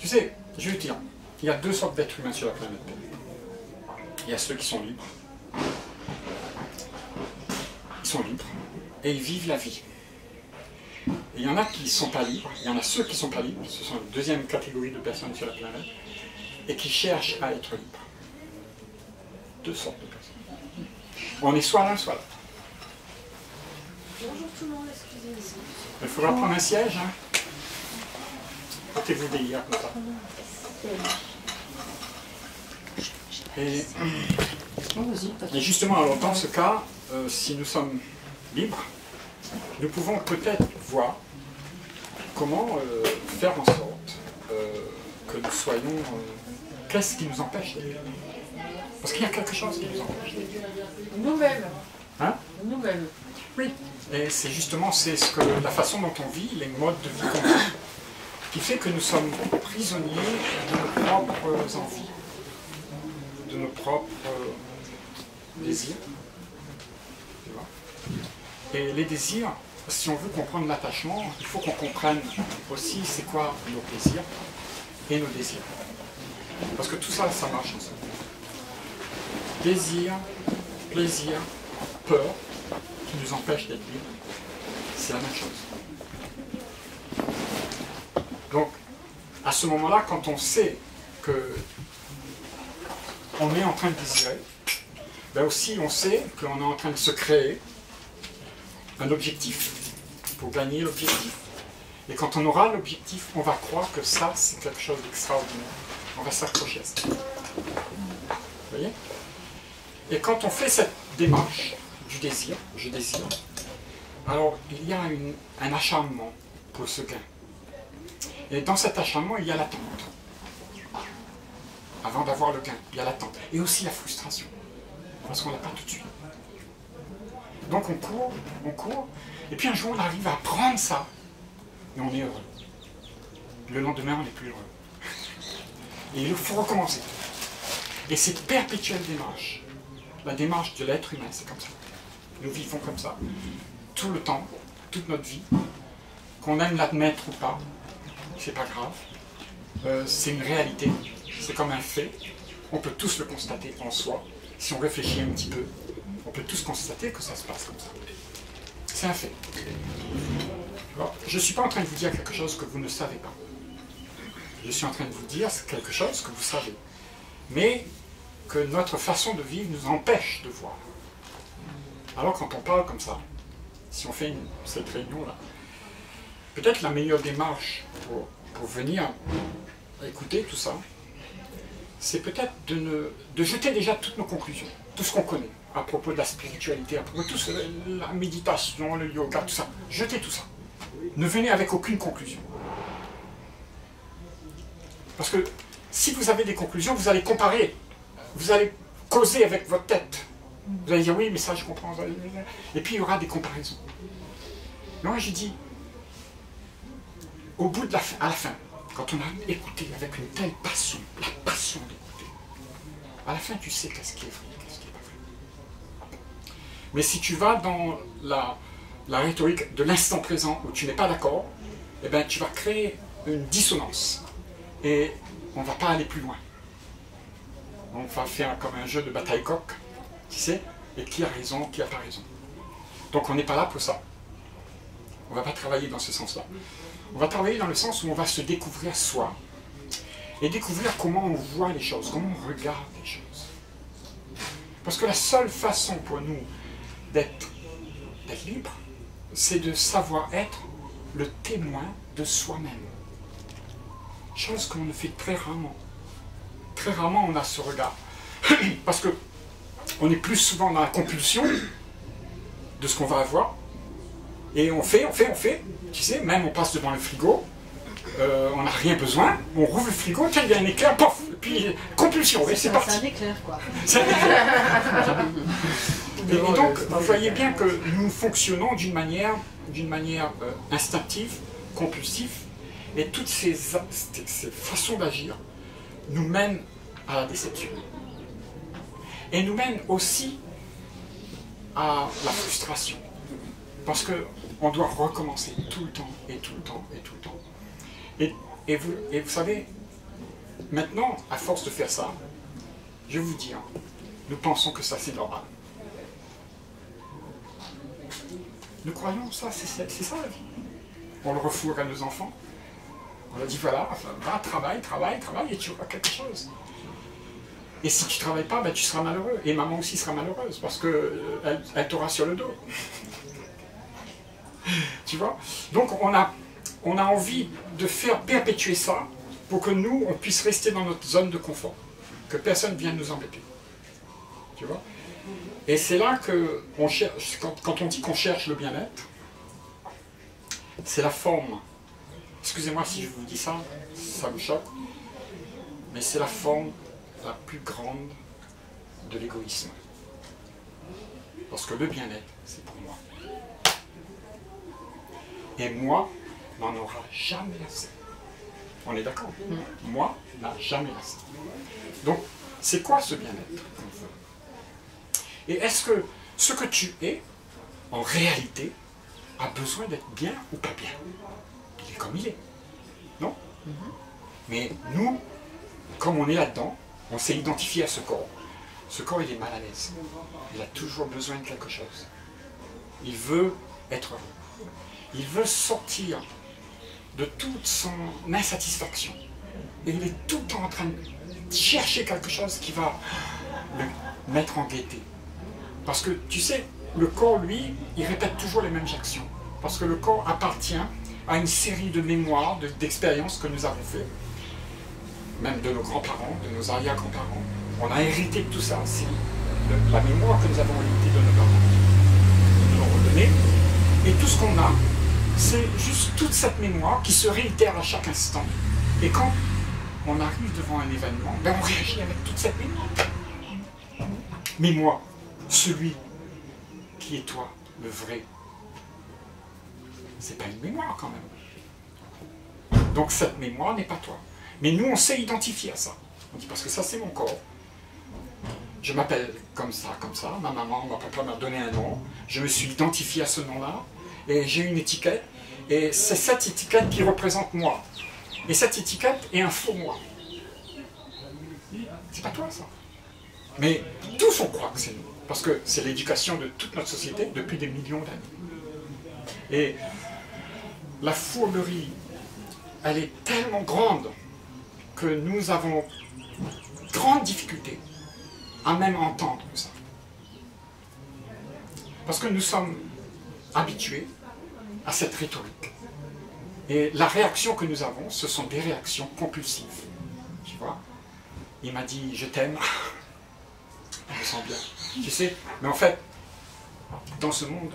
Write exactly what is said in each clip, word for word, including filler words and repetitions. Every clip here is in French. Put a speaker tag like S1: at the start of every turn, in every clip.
S1: Tu sais, je vais te dire, il y a deux sortes d'êtres humains sur la planète Terre. Il y a ceux qui sont libres. Ils sont libres. Et ils vivent la vie. Et il y en a qui ne sont pas libres. Il y en a ceux qui ne sont pas libres. Ce sont la deuxième catégorie de personnes sur la planète. Et qui cherchent à être libres. Deux sortes de personnes. On est soit l'un, soit l'autre.
S2: Bonjour tout le monde, excusez-moi.
S1: Il faudra prendre un siège. Hein. Portez-vous des hier comme ça. Et, et justement, alors, dans ce cas, euh, si nous sommes libres, nous pouvons peut-être voir comment euh, faire en sorte euh, que nous soyons... Euh, qu'est-ce qui nous empêche d'être libres? Parce qu'il y a quelque chose qui nous empêche d'être libres.
S2: Nous-mêmes.
S1: Hein?
S2: Nous-mêmes.
S1: Oui. Et c'est justement c'est ce que, la façon dont on vit, les modes de vie qu'on a, qui fait que nous sommes prisonniers de nos propres envies, de nos propres euh, désirs. Tu vois? Et les désirs, si on veut comprendre l'attachement, il faut qu'on comprenne aussi c'est quoi nos plaisirs et nos désirs. Parce que tout ça, ça marche ensemble. Désir, plaisir, peur, qui nous empêche d'être libres, c'est la même chose. Donc, à ce moment-là, quand on sait que on est en train de désirer, ben aussi on sait qu'on est en train de se créer un objectif pour gagner l'objectif. Et quand on aura l'objectif, on va croire que ça, c'est quelque chose d'extraordinaire. On va s'accrocher à ça. Vous voyez? Et quand on fait cette démarche du désir, je désire, alors il y a une, un acharnement pour ce gain. Et dans cet acharnement, il y a l'attente. Avant d'avoir le gain, il y a l'attente. Et aussi la frustration. Parce qu'on n'a pas tout de suite. Donc on court, on court, et puis un jour on arrive à prendre ça, et on est heureux. Le lendemain, on n'est plus heureux. Et il faut recommencer. Et cette perpétuelle démarche, la démarche de l'être humain, c'est comme ça. Nous vivons comme ça, tout le temps, toute notre vie, qu'on aime l'admettre ou pas, c'est pas grave. Euh, c'est une réalité, c'est comme un fait. On peut tous le constater en soi. Si on réfléchit un petit peu, on peut tous constater que ça se passe comme ça. C'est un fait. Alors, je ne suis pas en train de vous dire quelque chose que vous ne savez pas. Je suis en train de vous dire quelque chose que vous savez. Mais que notre façon de vivre nous empêche de voir. Alors quand on parle comme ça, si on fait une, cette réunion-là, peut-être la meilleure démarche pour, pour venir écouter tout ça, c'est peut-être de, ne, de jeter déjà toutes nos conclusions, tout ce qu'on connaît, à propos de la spiritualité, à propos de tout ce, la méditation, le yoga, tout ça. Jetez tout ça. Ne venez avec aucune conclusion. Parce que si vous avez des conclusions, vous allez comparer, vous allez causer avec votre tête. Vous allez dire oui, mais ça je comprends. Et puis il y aura des comparaisons. Moi je dis, au bout de la fin, à la fin, quand on a écouté avec une telle passion, la passion d'écouter, à la fin tu sais qu'est-ce qui est vrai, qu'est-ce qui n'est pas vrai. Mais si tu vas dans la, la rhétorique de l'instant présent où tu n'es pas d'accord, eh bien tu vas créer une dissonance. Et on ne va pas aller plus loin. On va faire comme un jeu de bataille-coq, tu sais, et qui a raison, qui n'a pas raison. Donc on n'est pas là pour ça. On ne va pas travailler dans ce sens-là. On va travailler dans le sens où on va se découvrir soi, et découvrir comment on voit les choses, comment on regarde les choses. Parce que la seule façon pour nous d'être libre, c'est de savoir être le témoin de soi-même. Chose qu'on ne fait très rarement. Très rarement on a ce regard. Parce que on est plus souvent dans la compulsion de ce qu'on va avoir. Et on fait, on fait, on fait. Tu sais, même on passe devant le frigo, euh, on n'a rien besoin, on rouvre le frigo, tiens, il y a un éclair, pof, et puis compulsion, et c'est parti.
S2: C'est un éclair, quoi.
S1: C'est un éclair. Et, et donc, vous voyez bien que nous fonctionnons d'une manière, d'une manière euh, instinctive, compulsive, et toutes ces, ces façons d'agir nous mènent à la déception. Et nous mènent aussi à la frustration. Parce qu'on doit recommencer tout le temps, et tout le temps, et tout le temps. Et, et, vous, et vous savez, maintenant, à force de faire ça, je vais vous dire, nous pensons que ça c'est normal. Nous croyons ça, c'est ça la vie. On le refourgue à nos enfants. On leur dit voilà, va, travaille, travaille, travaille et tu auras quelque chose. Et si tu ne travailles pas, ben, tu seras malheureux. Et maman aussi sera malheureuse parce qu'elle euh, elle t'aura sur le dos. Tu vois? Donc on a, on a envie de faire perpétuer ça pour que nous, on puisse rester dans notre zone de confort. Que personne ne vienne nous embêter. Tu vois? Et c'est là que, on cherche, quand, quand on dit qu'on cherche le bien-être, c'est la forme. Excusez-moi si je vous dis ça, ça me choque. Mais c'est la forme la plus grande de l'égoïsme. Parce que le bien-être, c'est pour moi. Et moi, n'en aura jamais assez. On est d'accord? Mmh. Moi, n'a jamais assez. Donc, c'est quoi ce bien-être qu'on veut? Et est-ce que ce que tu es, en réalité, a besoin d'être bien ou pas bien? Il est comme il est. Non? Mmh. Mais nous, comme on est là-dedans, on s'est identifié à ce corps. Ce corps, il est mal à l'aise. Il a toujours besoin de quelque chose. Il veut être heureux. Il veut sortir de toute son insatisfaction. Et il est tout le temps en train de chercher quelque chose qui va le mettre en gaieté. Parce que, tu sais, le corps, lui, il répète toujours les mêmes actions. Parce que le corps appartient à une série de mémoires, d'expériences que nous avons fait. Même de nos grands-parents, de nos arrière-grands-parents. On a hérité de tout ça. C'est la mémoire que nous avons héritée de nos parents. Ils nous l'ont redonnée. Et tout ce qu'on a, c'est juste toute cette mémoire qui se réitère à chaque instant. Et quand on arrive devant un événement, ben on réagit avec toute cette mémoire. Mais moi, celui qui est toi, le vrai, c'est pas une mémoire quand même. Donc cette mémoire n'est pas toi. Mais nous, on s'est identifié à ça. On dit parce que ça, c'est mon corps. Je m'appelle comme ça, comme ça. Ma maman, ma papa m'a donné un nom. Je me suis identifié à ce nom-là. Et j'ai une étiquette. Et c'est cette étiquette qui représente moi. Et cette étiquette est un faux moi. C'est pas toi, ça. Mais tous, on croit que c'est nous. Parce que c'est l'éducation de toute notre société depuis des millions d'années. Et la fourberie, elle est tellement grande que nous avons grande difficulté à même entendre ça. Parce que nous sommes habitués à cette rhétorique. Et la réaction que nous avons, ce sont des réactions compulsives. Tu vois? Il m'a dit « je t'aime ». Je me sens bien. Tu sais, mais en fait, dans ce monde,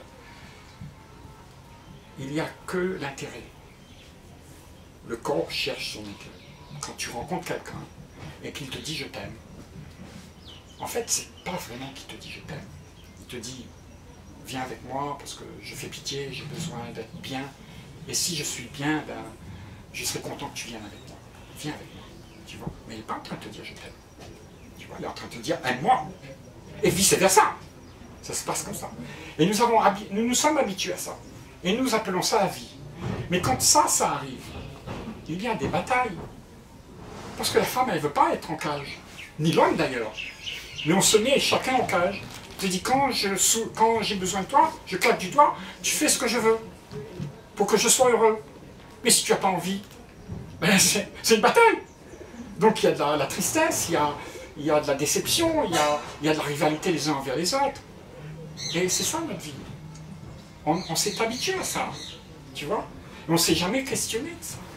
S1: il n'y a que l'intérêt. Le corps cherche son intérêt. Quand tu rencontres quelqu'un et qu'il te dit « je t'aime », en fait, c'est pas vraiment qu'il te dit « je t'aime ». Il te dit « viens avec moi parce que je fais pitié, j'ai besoin d'être bien. Et si je suis bien, ben, je serai content que tu viennes avec moi. Viens avec moi. » Tu vois? Mais il n'est pas en train de te dire « je t'aime ». Tu vois? Il est en train de te dire « aime-moi ». Et vice-versa. Ça se passe comme ça. Et nous, avons, nous nous sommes habitués à ça. Et nous appelons ça la vie. Mais quand ça, ça arrive, il y a des batailles. Parce que la femme, elle ne veut pas être en cage. Ni l'homme d'ailleurs. Mais on se met chacun en cage. Je te dis, quand j'ai besoin de toi, je claque du doigt, tu fais ce que je veux. Pour que je sois heureux. Mais si tu n'as pas envie, ben c'est une bataille. Donc il y a de la, la tristesse, il y a, il y a de la déception, il y a, il y a de la rivalité les uns envers les autres. Et c'est ça notre vie. On, on s'est habitué à ça. Tu vois? Et on ne s'est jamais questionné de ça.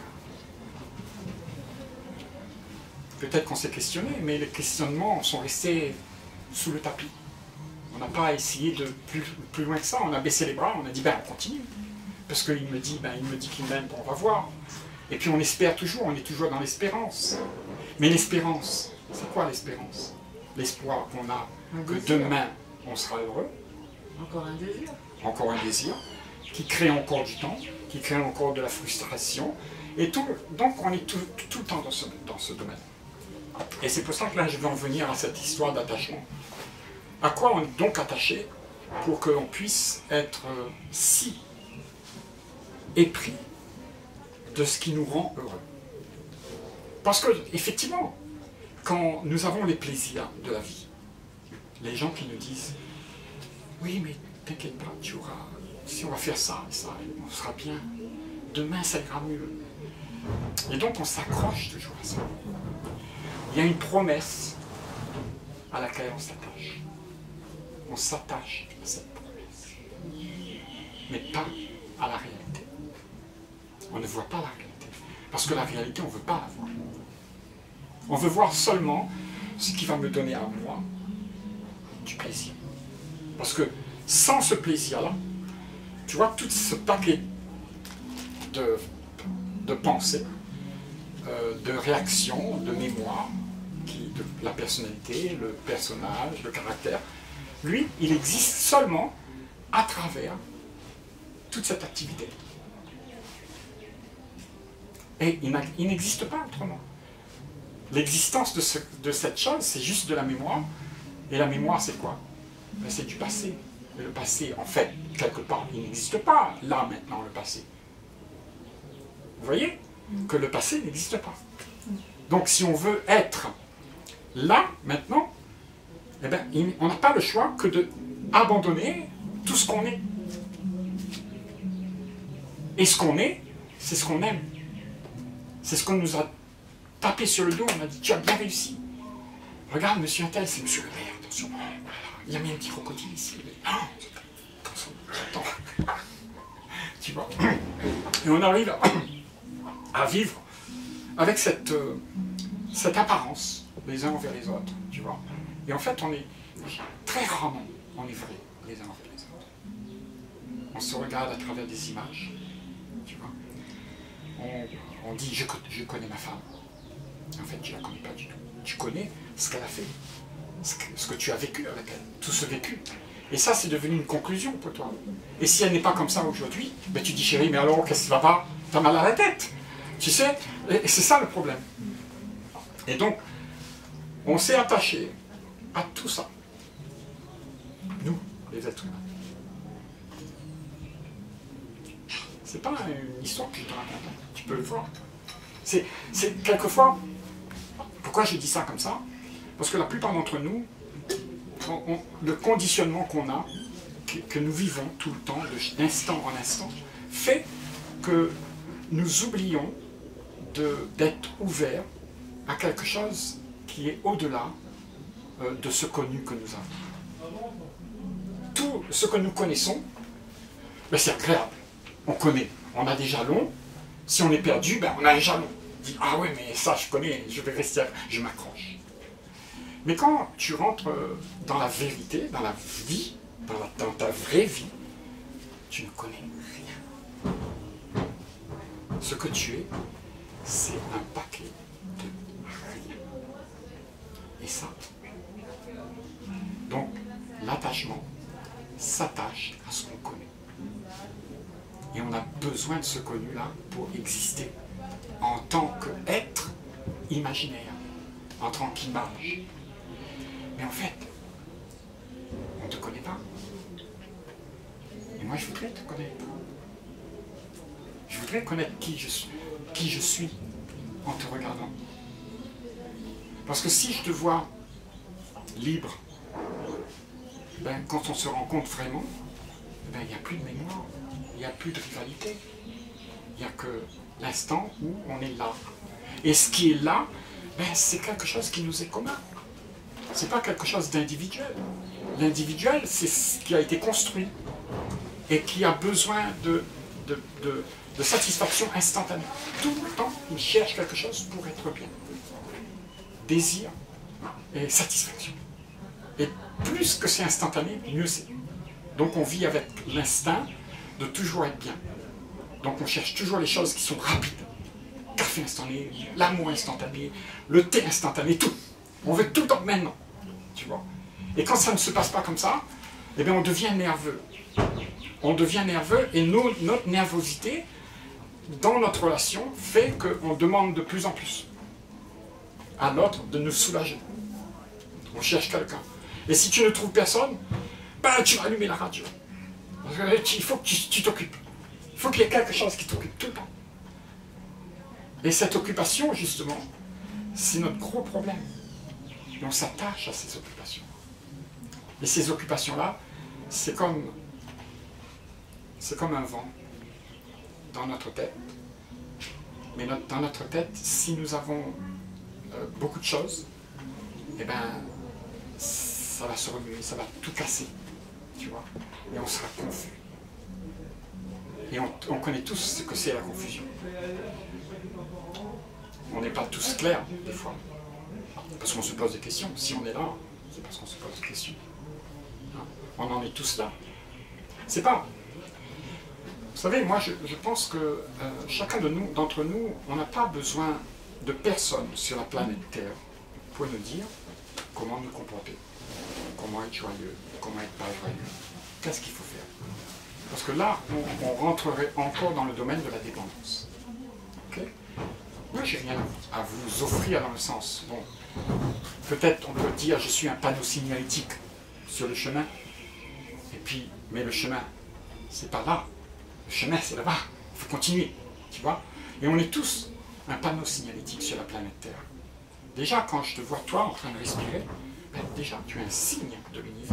S1: Peut-être qu'on s'est questionné, mais les questionnements sont restés sous le tapis. On n'a pas essayé de plus, plus loin que ça, on a baissé les bras, on a dit ben on continue. Parce qu'il me dit, ben, il me dit qu'il m'aime, on va voir. Et puis on espère toujours, on est toujours dans l'espérance. Mais l'espérance, c'est quoi l'espérance? L'espoir qu'on a que demain on sera heureux.
S2: Encore un désir.
S1: Encore un désir, qui crée encore du temps, qui crée encore de la frustration. Et tout, donc on est tout, tout le temps dans ce, dans ce domaine. Et c'est pour ça que là je vais en venir à cette histoire d'attachement. À quoi on est donc attaché pour qu'on puisse être euh, si épris de ce qui nous rend heureux? Parce que, effectivement, quand nous avons les plaisirs de la vie, les gens qui nous disent « Oui, mais t'inquiète pas, tu auras... Si on va faire ça et ça, on sera bien. Demain, ça ira mieux. » Et donc, on s'accroche toujours à ça. Il y a une promesse à laquelle on s'attache. On s'attache à cette promesse. Mais pas à la réalité. On ne voit pas la réalité. Parce que la réalité, on ne veut pas la voir. On veut voir seulement ce qui va me donner à moi du plaisir. Parce que sans ce plaisir-là, tu vois, tout ce paquet de, de pensées, euh, de réactions, de mémoire, qui, de la personnalité, le personnage, le caractère, lui, il existe seulement à travers toute cette activité. Et il n'existe pas autrement. L'existence de, ce, de cette chose, c'est juste de la mémoire. Et la mémoire, c'est quoi? Ben, c'est du passé. Et le passé, en fait, quelque part, il n'existe pas là, maintenant, le passé. Vous voyez que le passé n'existe pas. Donc, si on veut être là, maintenant, eh ben, on n'a pas le choix que d'abandonner tout ce qu'on est. Et ce qu'on est, c'est ce qu'on aime. C'est ce qu'on nous a tapé sur le dos, on a dit, tu as bien réussi. Regarde, monsieur Intel, c'est monsieur le maire, attention. Il a mis un petit crocodile ici. Non, attention, attends. Tu vois. Et on arrive à vivre avec cette, euh, cette apparence, les uns envers les autres, tu vois. Et en fait, on est très rarement, on est vrai, les uns envers les autres. On se regarde à travers des images, tu vois. On, on dit, je, je connais ma femme. En fait, tu ne la connais pas du tout. Tu connais ce qu'elle a fait, ce que, ce que tu as vécu avec elle, tout ce vécu. Et ça, c'est devenu une conclusion pour toi. Et si elle n'est pas comme ça aujourd'hui, ben tu dis, chérie, mais alors, qu'est-ce qui va pas? T'as mal à la tête. Tu sais? Et c'est ça le problème. Et donc, on s'est attaché à tout ça. Nous, les êtres humains. C'est pas une histoire que je te raconte. Tu peux le voir. C'est quelquefois... Pourquoi je dis ça comme ça? Parce que la plupart d'entre nous, on, on, le conditionnement qu'on a, que, que nous vivons tout le temps, d'instant en instant, fait que nous oublions d'être ouverts à quelque chose qui est au-delà euh, de ce connu que nous avons. Tout ce que nous connaissons, ben c'est agréable. On connaît, on a des jalons. Si on est perdu, ben on a un jalon. On dit, ah ouais, mais ça je connais, je vais rester, je m'accroche. Mais quand tu rentres dans la vérité, dans la vie, dans, la, dans ta vraie vie, tu ne connais rien. Ce que tu es, c'est un paquet de rien. Et ça, donc l'attachement s'attache à ce qu'on connaît. Et on a besoin de ce connu-là pour exister en tant qu'être imaginaire, en tant qu'image. Mais en fait, on ne te connaît pas. Et moi, je voudrais te connaître. Je voudrais connaître qui je suis, qui je suis en te regardant. Parce que si je te vois libre, ben, quand on se rencontre vraiment, ben, il n'y a plus de mémoire, il n'y a plus de rivalité. Il n'y a que l'instant où on est là. Et ce qui est là, ben, c'est quelque chose qui nous est commun. Ce n'est pas quelque chose d'individuel. L'individuel, c'est ce qui a été construit et qui a besoin de, de, de, de satisfaction instantanée. Tout le temps, il cherche quelque chose pour être bien. Désir et satisfaction. Et plus que c'est instantané, mieux c'est. Donc on vit avec l'instinct de toujours être bien. Donc on cherche toujours les choses qui sont rapides. Café instantané, l'amour instantané, le thé instantané, tout. On veut tout le temps maintenant, tu vois. Et quand ça ne se passe pas comme ça, eh bien on devient nerveux. On devient nerveux et nos, notre nervosité, dans notre relation, fait qu'on demande de plus en plus à l'autre de nous soulager. On cherche quelqu'un. Et si tu ne trouves personne, ben tu vas allumer la radio. Il faut que tu t'occupes. Il faut qu'il y ait quelque chose qui t'occupe tout le temps. Et cette occupation, justement, c'est notre gros problème. Et on s'attache à ces occupations. Et ces occupations-là, c'est comme, c'est comme un vent dans notre tête. Mais notre, dans notre tête, si nous avons euh, beaucoup de choses, eh ben, ça va se remuer, ça va tout casser, tu vois, et on sera confus. Et on, on connaît tous ce que c'est la confusion. On n'est pas tous clairs, des fois, parce qu'on se pose des questions. Si on est là, c'est parce qu'on se pose des questions. Hein? On en est tous là. C'est pas... Vous savez, moi, je, je pense que euh, chacun de nous, d'entre nous, on n'a pas besoin de personne sur la planète Terre pour nous dire comment nous comporter, comment être joyeux, comment être pas joyeux, qu'est-ce qu'il faut faire. Parce que là, on, on rentrerait encore dans le domaine de la dépendance. Okay? Moi, j'ai rien à vous offrir dans le sens, bon, peut-être on peut dire je suis un panneau signalétique sur le chemin, et puis, mais le chemin, c'est pas là. Le chemin, c'est là-bas. Il faut continuer, tu vois. Et on est tous un panneau signalétique sur la planète Terre. Déjà, quand je te vois, toi, en train de respirer, ben, déjà, tu es un signe de l'univers.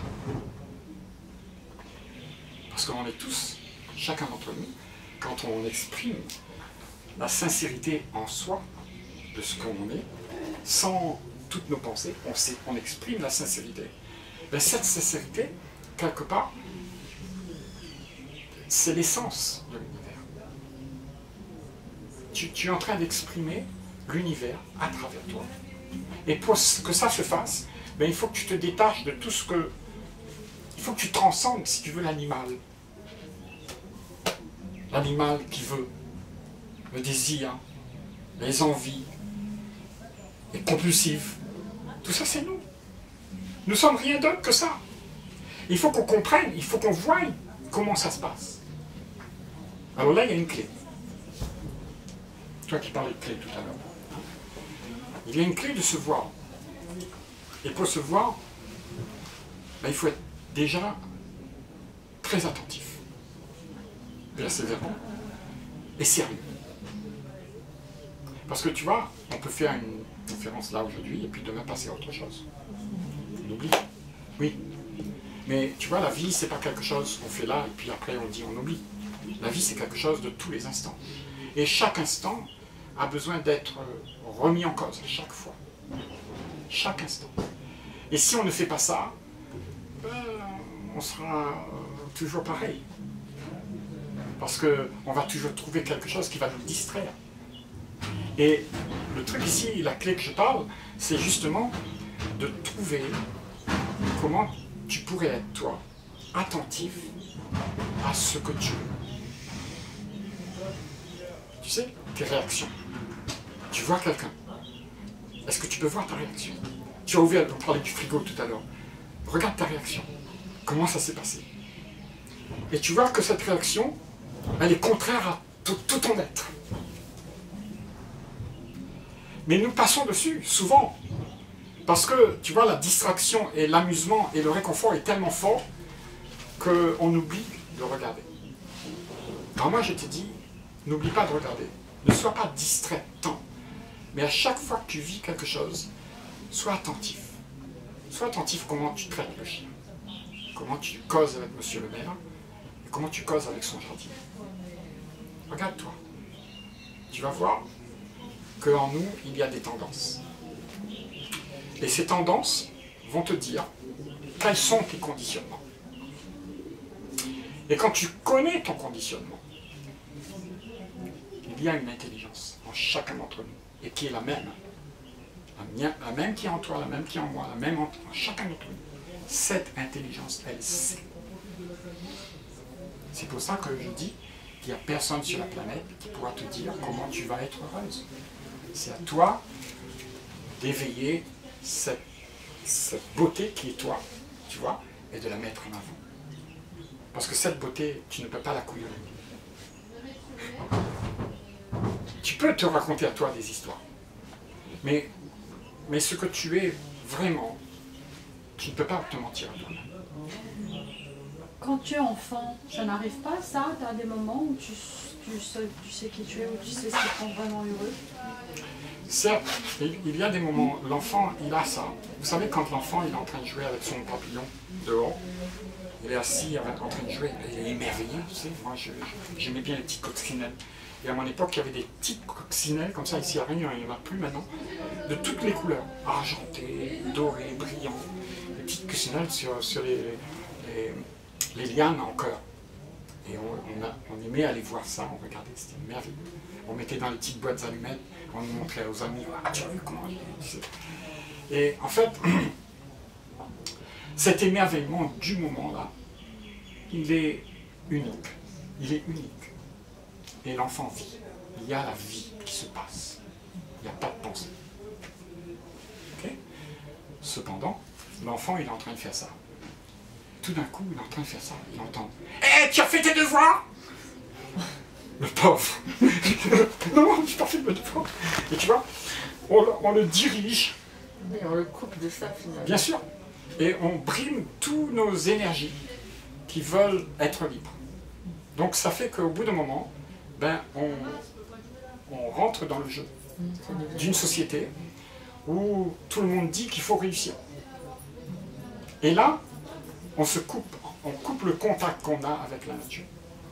S1: Parce qu'on est tous, chacun d'entre nous, quand on exprime la sincérité en soi de ce qu'on est, sans toutes nos pensées, on, sait, on exprime la sincérité. Ben, cette sincérité, quelque part, c'est l'essence de l'univers. Tu, tu es en train d'exprimer l'univers à travers toi. Et pour que ça se fasse, ben, il faut que tu te détaches de tout ce que... Il faut que tu transcendes, si tu veux, l'animal. L'animal qui veut, le désir, les envies, les compulsifs. Tout ça, c'est nous. Nous sommes rien d'autre que ça. Il faut qu'on comprenne, il faut qu'on voie comment ça se passe. Alors là, il y a une clé. Toi qui parlais de clé tout à l'heure. Il y a une clé de se voir. Et pour se voir, ben, il faut être déjà très attentif, persévérant et sérieux. Parce que tu vois, on peut faire une conférence là aujourd'hui et puis demain passer à autre chose. On oublie. Oui. Mais tu vois, la vie, c'est pas quelque chose qu'on fait là et puis après on dit on oublie. La vie, c'est quelque chose de tous les instants. Et chaque instant a besoin d'être remis en cause, chaque fois. Chaque instant. Et si on ne fait pas ça, ben, on sera toujours pareil. Parce qu'on va toujours trouver quelque chose qui va nous distraire. Et le truc ici, la clé que je parle, c'est justement de trouver comment tu pourrais être, toi, attentif à ce que tu veux. Tu sais, tes réactions. Tu vois quelqu'un. Est-ce que tu peux voir ta réaction? Tu as ouvert, on parlait du frigo tout à l'heure. Regarde ta réaction. Comment ça s'est passé? Et tu vois que cette réaction, elle est contraire à tout, tout ton être. Mais nous passons dessus, souvent. Parce que, tu vois, la distraction et l'amusement et le réconfort est tellement fort qu'on oublie de regarder. Alors moi, je te dis, n'oublie pas de regarder. Ne sois pas distrait tant. Mais à chaque fois que tu vis quelque chose, sois attentif. Sois attentif comment tu traites le chien. Comment tu causes avec monsieur le maire. Et comment tu causes avec son jardinier. Regarde-toi. Tu vas voir qu'en nous, il y a des tendances. Et ces tendances vont te dire quels sont tes conditionnements. Et quand tu connais ton conditionnement, il y a une intelligence en chacun d'entre nous, et qui est la même. La même qui est en toi, la même qui est en moi, la même en chacun d'entre nous. Cette intelligence, elle sait. C'est pour ça que je dis qu'il n'y a personne sur la planète qui pourra te dire comment tu vas être heureuse. C'est à toi d'éveiller cette, cette beauté qui est toi, tu vois, et de la mettre en avant. Parce que cette beauté, tu ne peux pas la couillonner. Tu peux te raconter à toi des histoires. Mais, mais ce que tu es vraiment, tu ne peux pas te mentir à toi-même.
S3: Quand tu es enfant, ça n'arrive pas ça? Tu as des moments où tu, tu, sais, tu sais qui tu es, où tu sais ce qui te rend vraiment heureux?
S1: Certes, il y a des moments, l'enfant, il a ça. Vous savez, quand l'enfant, il est en train de jouer avec son papillon dehors, il est assis en train de jouer, il est émerveillé, tu sais. Moi, j'aimais bien les petites coccinelles. Et à mon époque, il y avait des petites coccinelles, comme ça, ici à Réunion, il n'y en a plus maintenant, de toutes les couleurs, argentées, dorées, brillantes. Des petites coccinelles sur, sur les, les, les lianes en cœur. Et on, on, a, on aimait aller voir ça, on regardait, c'était merveilleux. On mettait dans les petites boîtes allumettes, on nous montrait aux amis, ah, tu as vu comment je... Et en fait, cet émerveillement du moment-là, il est unique. Il est unique. Et l'enfant vit. Il y a la vie qui se passe. Il n'y a pas de pensée. Okay? Cependant, l'enfant, il est en train de faire ça. Tout d'un coup, il est en train de faire ça. Il entend « Hé, hey, tu as fait tes devoirs ?» Le pauvre. Non, je n'ai pas fait mes devoirs. Et tu vois, on, on le dirige.
S2: Et on le coupe de ça finalement.
S1: Bien sûr. Et on brime toutes nos énergies qui veulent être libres. Donc ça fait qu'au bout d'un moment, ben, on, on rentre dans le jeu d'une société où tout le monde dit qu'il faut réussir. Et là, on se coupe, on coupe le contact qu'on a avec la nature.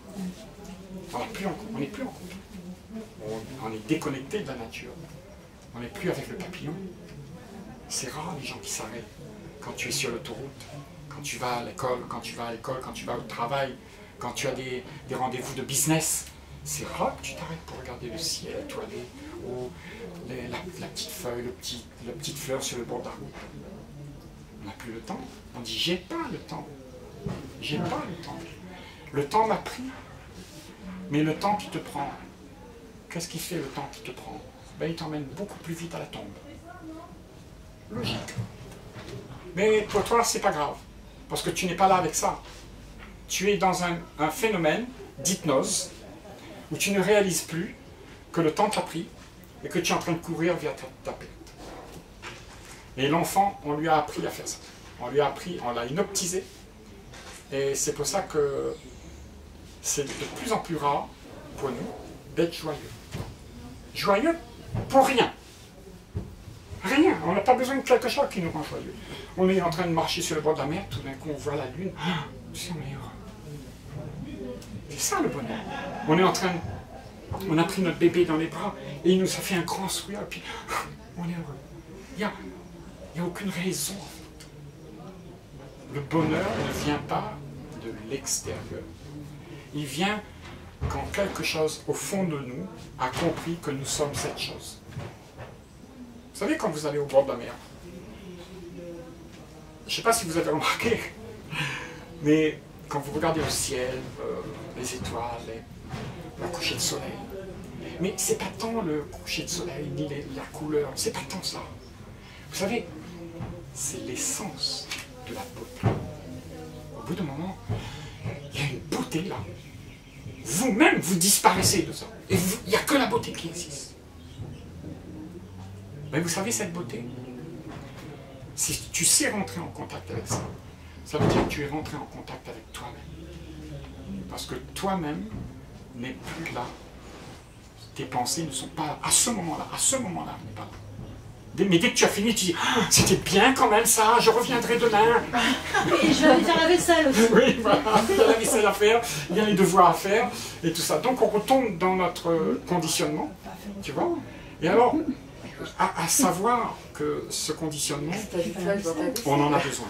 S1: On n'est plus en couple. On n'est plus en couple. On, on est déconnecté de la nature. On n'est plus avec le papillon. C'est rare les gens qui s'arrêtent quand tu es sur l'autoroute, quand tu vas à l'école, quand tu vas à l'école, quand tu vas au travail, quand tu as des, des rendez-vous de business. C'est rare que tu t'arrêtes pour regarder le ciel étoilé ou les, la, la petite feuille, le petit, la petite fleur sur le bord de la route. On n'a plus le temps. On dit j'ai pas le temps. J'ai pas le temps. Le temps m'a pris. Mais le temps qui te prend, qu'est-ce qui fait le temps qui te prend? Ben, il t'emmène beaucoup plus vite à la tombe. Logique. Mais pour toi, c'est pas grave. Parce que tu n'es pas là avec ça. Tu es dans un, un phénomène d'hypnose où tu ne réalises plus que le temps t'a pris et que tu es en train de courir vers ta, ta perte. Et l'enfant, on lui a appris à faire ça. On lui a appris, on l'a hypnotisé. Et c'est pour ça que c'est de plus en plus rare pour nous d'être joyeux. Joyeux pour rien. Rien. On n'a pas besoin de quelque chose qui nous rend joyeux. On est en train de marcher sur le bord de la mer, tout d'un coup on voit la lune. Ah, c'est meilleur. C'est ça le bonheur. On est en train de... On a pris notre bébé dans les bras et il nous a fait un grand sourire et puis on est heureux. Il n'y a, il y a aucune raison. En fait. Le bonheur ne vient pas de l'extérieur. Il vient quand quelque chose au fond de nous a compris que nous sommes cette chose. Vous savez, quand vous allez au bord de la mer, je ne sais pas si vous avez remarqué, mais quand vous regardez au ciel, euh, les étoiles, les, le coucher de soleil, mais c'est pas tant le coucher de soleil, ni les, la couleur, c'est pas tant ça. Vous savez, c'est l'essence de la beauté. Au bout d'un moment, il y a une beauté là. Vous-même, vous disparaissez de ça. Et vous, il n'y a que la beauté qui existe. Mais vous savez, cette beauté, si tu sais rentrer en contact avec ça, ça veut dire que tu es rentré en contact avec toi-même. Parce que toi-même n'est plus là. Tes pensées ne sont pas là. À ce moment-là, à ce moment-là, n'est pas là. Mais dès que tu as fini, tu dis ah, c'était bien quand même ça, je reviendrai demain.
S3: Et je vais aller faire la vaisselle aussi.
S1: Oui, voilà, il y a la vaisselle à faire, il y a les devoirs à faire, et tout ça. Donc on retombe dans notre conditionnement, tu vois. Et alors, à, à savoir que ce conditionnement, on en a besoin.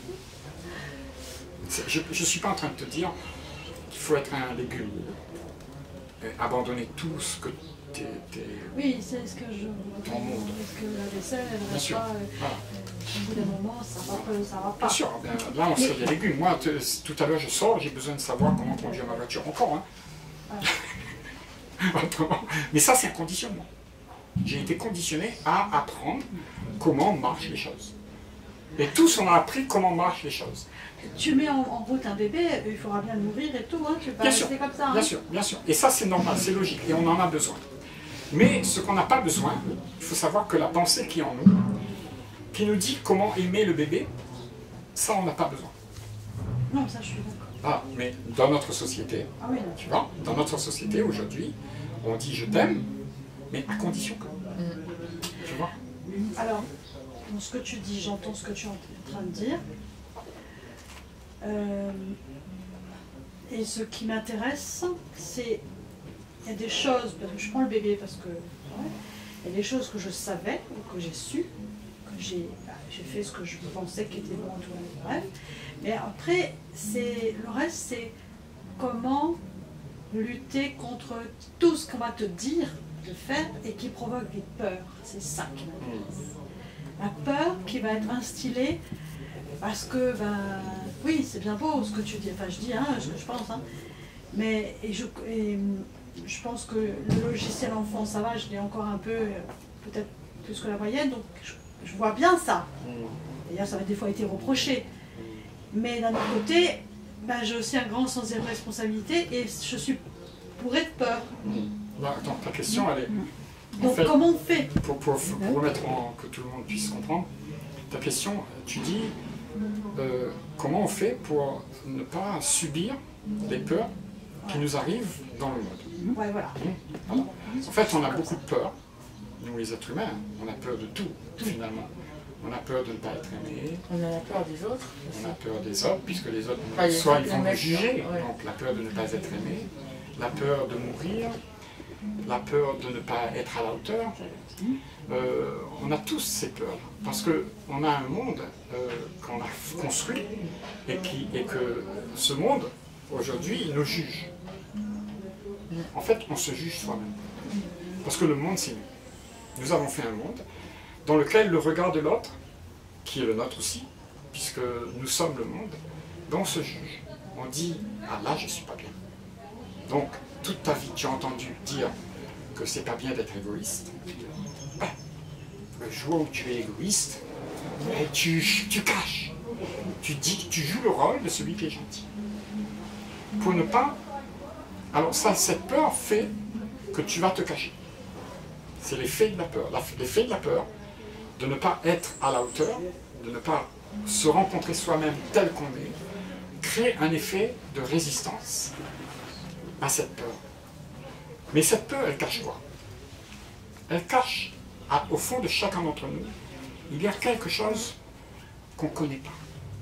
S1: Je ne suis pas en train de te dire qu'il faut être un légume, abandonner tout ce que tu es...
S3: Oui, c'est ce que je...
S1: Ton monde.
S3: Parce que la vaisselle, elle ne reste
S1: sûr.
S3: pas... Euh,
S1: Voilà.
S3: Au bout d'un moment, ça va, pas- ça va pas.
S1: Bien sûr, bien, là on serait des légumes. Moi, te- tout à l'heure je sors, j'ai besoin de savoir comment conduire ma voiture encore. Hein. Autrement. Mais ça c'est un conditionnement. J'ai été conditionné à apprendre comment marchent les choses. Et tous on a appris comment marchent les choses.
S3: Tu mets en, en route un bébé, il faudra bien le nourrir et tout, hein, tu vas
S1: Bien sûr,
S3: rester comme ça. Hein.
S1: bien sûr, bien sûr. Et ça c'est normal, c'est logique, et on en a besoin. Mais ce qu'on n'a pas besoin, il faut savoir que la pensée qui est en nous, qui nous dit comment aimer le bébé, ça on n'a pas besoin.
S3: Non, ça je suis d'accord.
S1: Ah, mais dans notre société,
S3: Ah oui, non.
S1: tu vois, dans notre société aujourd'hui, on dit je t'aime, mais à condition que. Tu vois?
S3: Alors, dans ce que tu dis, j'entends ce que tu es en train de dire. Euh, et ce qui m'intéresse, c'est il y a des choses, parce que je prends le bébé parce que ouais, il y a des choses que je savais ou que j'ai su, que j'ai bah, j'ai fait ce que je pensais qui était bon tout le rêve. Mais après, c'est le reste, c'est comment lutter contre tout ce qu'on va te dire de faire et qui provoque des peurs. C'est ça qui m'intéresse. La peur qui va être instillée parce que, ben, oui, c'est bien beau ce que tu dis, enfin je dis hein, ce que je pense, hein, mais et je, et, je pense que le logiciel enfant, ça va, je l'ai encore un peu, peut-être plus que la moyenne, donc je, je vois bien ça. D'ailleurs, ça m'a des fois été reproché. Mais d'un autre côté, ben, j'ai aussi un grand sens de responsabilité et je suis bourrée de peur.
S1: Là, attends, ta question, elle est...
S3: Donc
S1: en fait,
S3: comment on fait?
S1: Pour, pour, pour remettre en, que tout le monde puisse comprendre, ta question, tu dis euh, comment on fait pour ne pas subir les peurs qui nous arrivent dans le monde.
S3: Ouais, voilà.
S1: Voilà. En fait, on a beaucoup de peur, nous les êtres humains, on a peur de tout, finalement. On a peur de ne pas être aimé,
S2: On a la peur des autres.
S1: on a peur des autres, puisque les autres,
S2: Enfin,
S1: soit
S2: les
S1: ils vont nous
S2: autres,
S1: juger,
S2: ouais.
S1: donc la peur de ne pas être aimé, la peur de mourir, la peur de ne pas être à la hauteur. Euh, on a tous ces peurs, parce qu'on a un monde euh, qu'on a construit et, qui, et que ce monde, aujourd'hui, nous juge. En fait, on se juge soi-même. Parce que le monde, c'est nous. Nous avons fait un monde dans lequel le regard de l'autre, qui est le nôtre aussi, puisque nous sommes le monde, ben on se juge. On dit « Ah là, je ne suis pas bien ». Donc, toute ta vie, tu as entendu dire que c'est pas bien d'être égoïste. Ben, le jour où tu es égoïste, ben, tu, tu caches. Tu dis, tu joues le rôle de celui qui est gentil. Pour ne pas... Alors ça, cette peur fait que tu vas te cacher. C'est l'effet de la peur. L'effet de la peur, de ne pas être à la hauteur, de ne pas se rencontrer soi-même tel qu'on est, crée un effet de résistance à cette peur. Mais cette peur, elle cache quoi? Elle cache, à, au fond de chacun d'entre nous, il y a quelque chose qu'on ne connaît pas.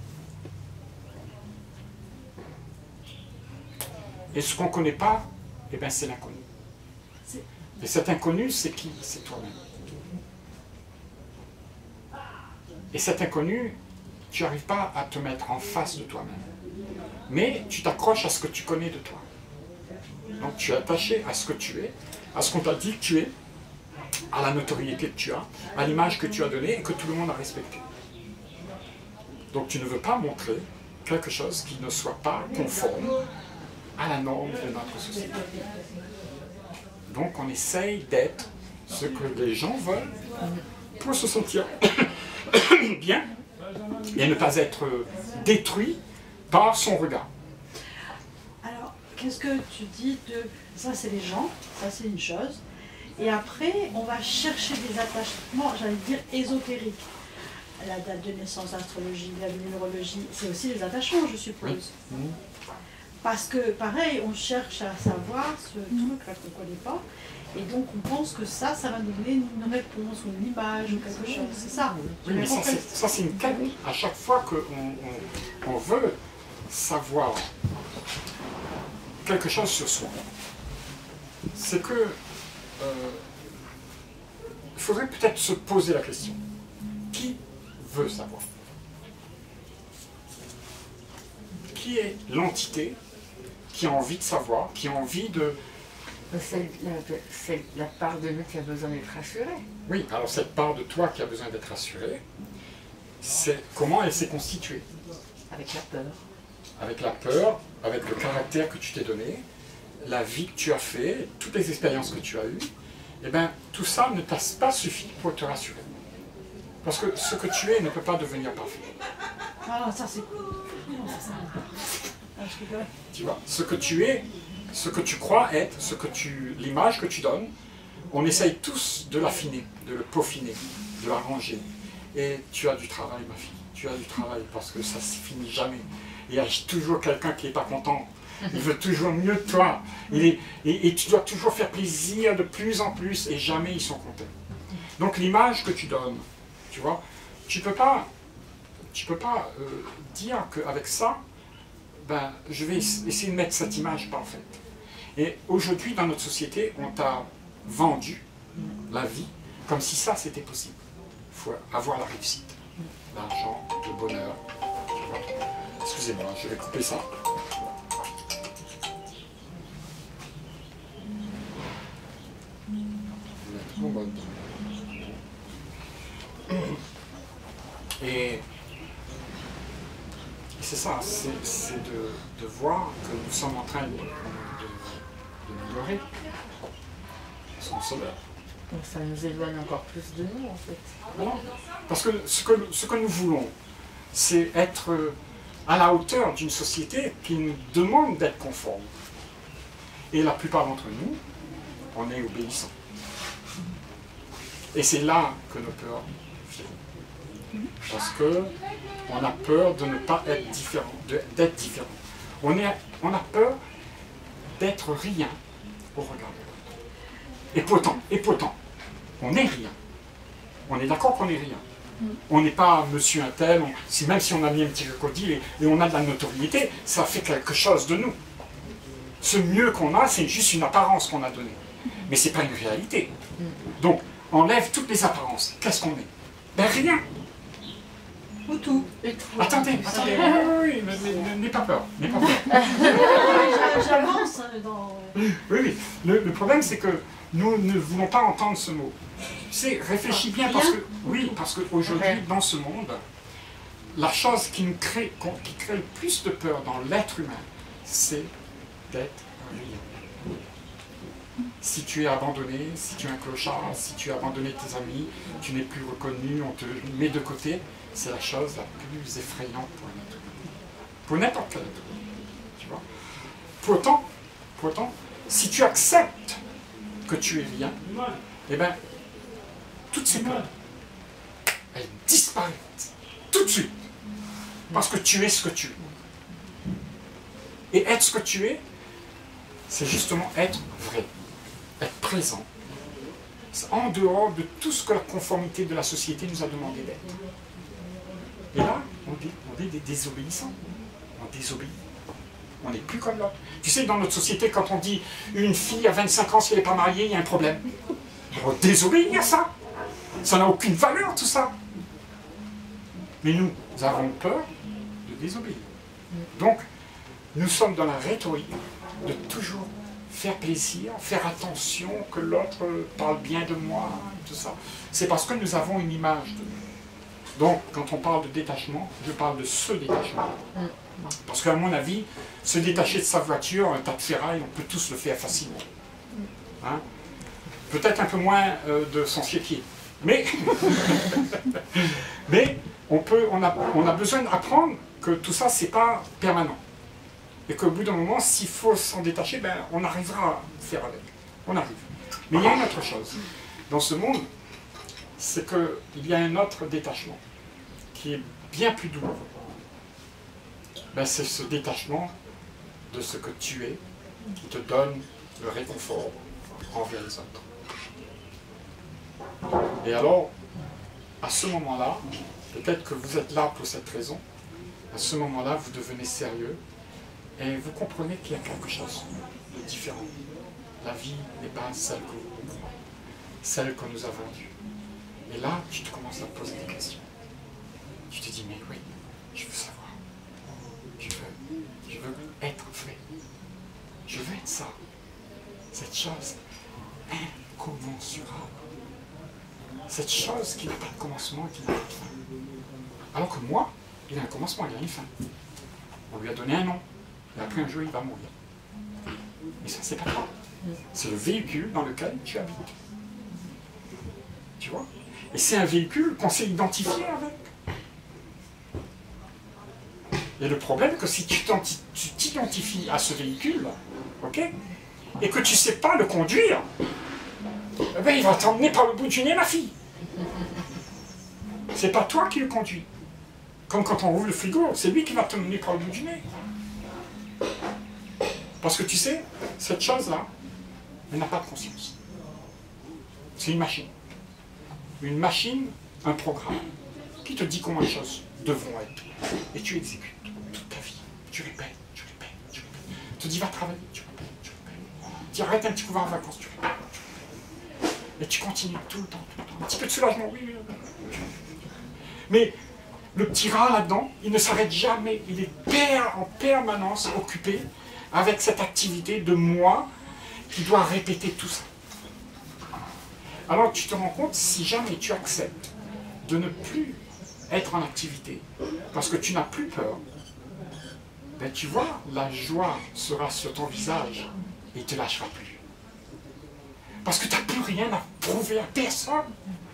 S1: Et ce qu'on ne connaît pas, eh ben, c'est l'inconnu. Et cet inconnu, c'est qui? C'est toi-même. Et cet inconnu, tu n'arrives pas à te mettre en face de toi-même. Mais tu t'accroches à ce que tu connais de toi. Donc tu es attaché à ce que tu es, à ce qu'on t'a dit que tu es, à la notoriété que tu as, à l'image que tu as donnée et que tout le monde a respectée. Donc tu ne veux pas montrer quelque chose qui ne soit pas conforme à la norme de notre société. Donc on essaye d'être ce que les gens veulent pour se sentir bien et ne pas être détruit par son regard.
S3: Alors, qu'est-ce que tu dis de... Ça, c'est les gens, ça, c'est une chose. Et après, on va chercher des attachements, j'allais dire, ésotériques. La date de naissance, l'astrologie, la numérologie, c'est aussi des attachements, je suppose.
S1: Oui.
S3: Parce que, pareil, on cherche à savoir ce truc-là qu'on ne connaît pas. Et donc, on pense que ça, ça va nous donner une réponse ou une image ou quelque chose. C'est ça.
S1: Oui, mais ça, c'est, ça, c'est une quête. À chaque fois qu'on on, on veut savoir quelque chose sur soi, c'est que euh, il faudrait peut-être se poser la question. Qui veut savoir? Qui est l'entité qui a envie de savoir, qui a envie de...
S2: C'est la, c'est la part de nous qui a besoin d'être rassurée.
S1: Oui, alors cette part de toi qui a besoin d'être rassurée, c'est comment elle s'est constituée?
S2: Avec la peur.
S1: Avec la peur, avec le caractère que tu t'es donné, la vie que tu as fait, toutes les expériences que tu as eues, eh bien, tout ça ne t'a pas suffi pour te rassurer. Parce que ce que tu es ne peut pas devenir parfait.
S3: Ah, ça, c'est... Non, ça, ça... Ah, je rigole.
S1: Tu vois, ce que tu es, ce que tu crois être, ce que tu, l'image que tu donnes, on essaye tous de l'affiner, de le peaufiner, de l'arranger. Et tu as du travail, ma fille, tu as du travail, parce que ça ne se finit jamais. il y a toujours quelqu'un qui n'est pas content. Il veut toujours mieux de toi. Il est, et, et tu dois toujours faire plaisir de plus en plus et jamais ils sont contents. Donc l'image que tu donnes, tu vois, tu ne peux pas, tu peux pas euh, dire qu'avec ça, ben, je vais essayer de mettre cette image parfaite. Et aujourd'hui, dans notre société, on t'a vendu la vie comme si ça, c'était possible. Il faut avoir la réussite, l'argent, le bonheur. Excusez-moi, je vais couper ça. Et c'est ça, c'est de, de voir que nous sommes en train de, de, de migrer. Son sauveur.
S2: Donc ça nous éloigne encore plus de nous, en fait.
S1: Non, parce que ce que, ce que nous voulons, c'est être à la hauteur d'une société qui nous demande d'être conforme. Et la plupart d'entre nous, on est obéissants. Et c'est là que nos peurs viennent. Parce qu'on a peur de ne pas être différent, d'être différent. On, est, on a peur d'être rien au regard de l'autre. Et pourtant, et pourtant, on n'est rien. On est d'accord qu'on n'est rien. On n'est pas monsieur un tel, on, si, même si on a mis un petit crocodile et, et on a de la notoriété, ça fait quelque chose de nous. Ce mieux qu'on a, c'est juste une apparence qu'on a donnée. Mais ce n'est pas une réalité. Donc, enlève toutes les apparences. Qu'est-ce qu'on est? Ben rien.
S3: Ou tout.
S1: Attendez, attendez, oui, oui, oui, n'aie pas peur, n'aie pas peur.
S3: J'avance dans...
S1: Oui, oui, le, le problème c'est que nous ne voulons pas entendre ce mot. Tu sais, réfléchis bien, parce que, oui, parce qu'aujourd'hui, dans ce monde, la chose qui nous crée, qui crée le plus de peur dans l'être humain, c'est d'être rien. Si tu es abandonné, si tu es un clochard, si tu as abandonné tes amis, tu n'es plus reconnu, on te met de côté, c'est la chose la plus effrayante pour un être humain. Pour n'importe quel être humain. Tu vois. Pourtant, pourtant, si tu acceptes que tu es rien, eh bien, toutes ces peurs, elles disparaissent tout de suite. Parce que tu es ce que tu es. Et être ce que tu es, c'est justement être vrai, être présent, en dehors de tout ce que la conformité de la société nous a demandé d'être. Et là, on est, on est des désobéissants. On désobéit. On n'est plus comme l'autre. Tu sais, dans notre société, quand on dit une fille à vingt-cinq ans, si elle n'est pas mariée, il y a un problème. On désobéit à ça. Ça n'a aucune valeur, tout ça. Mais nous, nous avons peur de désobéir. Donc, nous sommes dans la rhétorique de toujours faire plaisir, faire attention que l'autre parle bien de moi, tout ça. C'est parce que nous avons une image de nous. Donc, quand on parle de détachement, je parle de ce détachement. Parce qu'à mon avis, se détacher de sa voiture, un tas de ferraille, on peut tous le faire facilement. Hein? Peut-être un peu moins euh, de son pied. Mais, mais on, peut, on, a, on a besoin d'apprendre que tout ça, c'est pas permanent. Et qu'au bout d'un moment, s'il faut s'en détacher, ben, on arrivera à faire avec. On arrive. Mais il y a une autre chose. Dans ce monde, c'est qu'il y a un autre détachement qui est bien plus douloureux. Ben, c'est ce détachement de ce que tu es qui te donne le réconfort envers les autres. Et alors, à ce moment-là, peut-être que vous êtes là pour cette raison, à ce moment-là, vous devenez sérieux et vous comprenez qu'il y a quelque chose de différent. La vie n'est pas celle que vous croyez, celle que nous avons vendue. Et là, tu te commences à te poser des questions. Tu te dis, mais oui, je veux savoir. Je veux, je veux être vrai. Je veux être ça. Cette chose incommensurable. Cette chose qui n'a pas de commencement et qui n'a pas de fin. Alors que moi, il a un commencement, il a une fin. On lui a donné un nom. Et après un jour, il va mourir. Mais ça, c'est pas toi. C'est le véhicule dans lequel tu habites. Tu vois? Et c'est un véhicule qu'on sait identifier avec. Et le problème, c'est que si tu t'identifies à ce véhicule, ok, et que tu ne sais pas le conduire, eh ben, il va t'emmener par le bout du nez, ma fille. C'est pas toi qui le conduis. Comme quand on ouvre le frigo, c'est lui qui va te mener par le bout du nez. Parce que tu sais, cette chose-là, elle n'a pas de conscience. C'est une machine. Une machine, un programme, qui te dit comment les choses devront être. Et tu exécutes toute ta vie. Tu répètes, tu répètes, tu répètes. Tu te dis va travailler, tu répètes, tu répètes. Tu arrêtes un petit coup, va en vacances, tu répètes, tu répètes. Et tu continues tout le temps, tout le temps. Un petit peu de soulagement, oui, oui, oui. Mais le petit rat là-dedans, il ne s'arrête jamais. Il est per en permanence occupé avec cette activité de moi qui doit répéter tout ça. Alors tu te rends compte, si jamais tu acceptes de ne plus être en activité, parce que tu n'as plus peur, ben tu vois, la joie sera sur ton visage et il ne te lâchera plus. Parce que tu n'as plus rien à prouver à personne.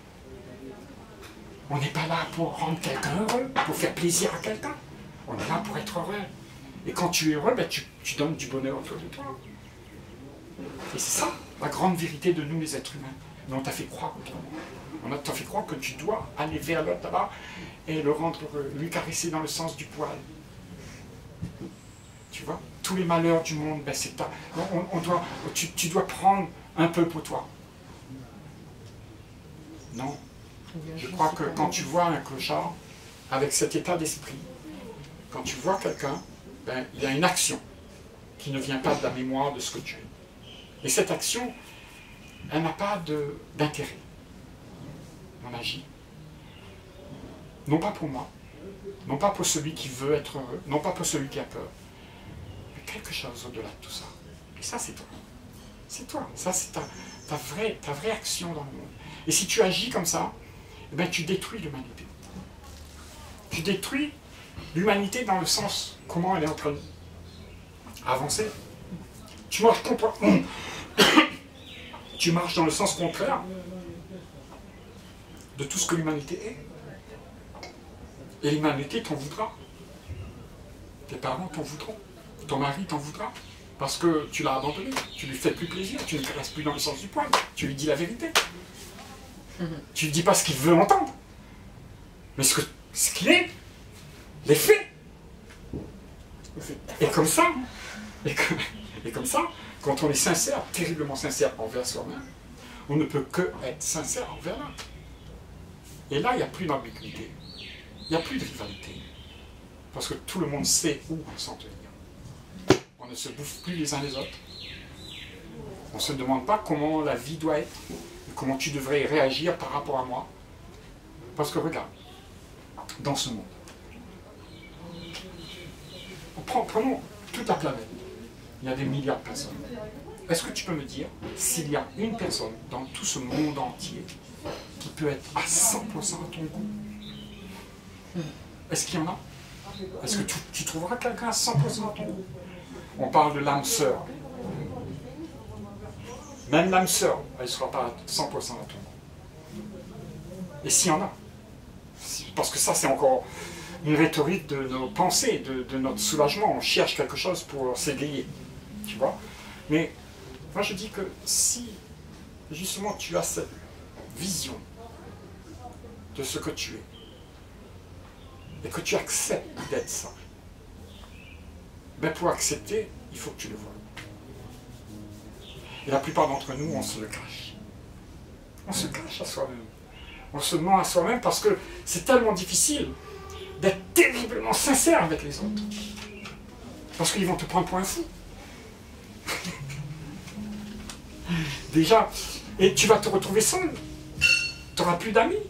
S1: On n'est pas là pour rendre quelqu'un heureux, pour faire plaisir à quelqu'un. On est là pour être heureux. Et quand tu es heureux, ben tu, tu donnes du bonheur autour de toi. Et c'est ça, la grande vérité de nous les êtres humains. Mais on t'a fait croire autrement. On t'a fait croire que tu dois aller vers l'autre là-bas et le rendre heureux, lui caresser dans le sens du poil. Tu vois, tous les malheurs du monde, ben c'est ta... on, on doit, tu, tu dois prendre un peu pour toi. Non. Je crois que quand tu vois un clochard avec cet état d'esprit, quand tu vois quelqu'un, ben, il y a une action qui ne vient pas de la mémoire de ce que tu es. Et cette action, elle n'a pas d'intérêt. On agit. Non pas pour moi, non pas pour celui qui veut être heureux, non pas pour celui qui a peur, mais quelque chose au-delà de tout ça. Et ça, c'est toi. C'est toi. Ça, c'est ta, ta, vraie, ta vraie action dans le monde. Et si tu agis comme ça, eh bien, tu détruis l'humanité. Tu détruis l'humanité dans le sens comment elle est en train d'avancer. Tu marches complètement. Tu marches dans le sens contraire de tout ce que l'humanité est. Et l'humanité t'en voudra. Tes parents t'en voudront. Ton mari t'en voudra. Parce que tu l'as abandonné. Tu lui fais plus plaisir. Tu ne caresses plus dans le sens du poil. Tu lui dis la vérité. Mm-hmm. Tu lui dis pas ce qu'il veut entendre. Mais ce que, ce qu'il est, les faits. Et comme ça, et comme, et comme ça, quand on est sincère, terriblement sincère envers soi-même, on ne peut que être sincère envers l'autre. Et là, il n'y a plus d'ambiguïté. Il n'y a plus de rivalité. Parce que tout le monde sait où s'en tenir. On ne se bouffe plus les uns les autres. On ne se demande pas comment la vie doit être, et comment tu devrais réagir par rapport à moi. Parce que regarde, dans ce monde, prenons toute la planète. Il y a des milliards de personnes. Est-ce que tu peux me dire s'il y a une personne dans tout ce monde entier qui peut être à cent pour cent à ton goût? Est-ce qu'il y en a? Est-ce que tu, tu trouveras quelqu'un à cent pour cent à ton goût? On parle de l'âme sœur. Même l'âme sœur, elle ne sera pas à cent pour cent à ton goût. Et s'il y en a? Parce que ça, c'est encore une rhétorique de nos pensées, de, de notre soulagement. On cherche quelque chose pour s'égayer. Tu vois? Mais moi, je dis que si, justement, tu as cette vision de ce que tu es, et que tu acceptes d'être ça, ben pour accepter, il faut que tu le vois. Et la plupart d'entre nous, on se le cache. On se cache à soi-même. On se ment à soi-même parce que c'est tellement difficile d'être terriblement sincère avec les autres. Parce qu'ils vont te prendre pour un fou. Déjà, et tu vas te retrouver seul. Tu n'auras plus d'amis.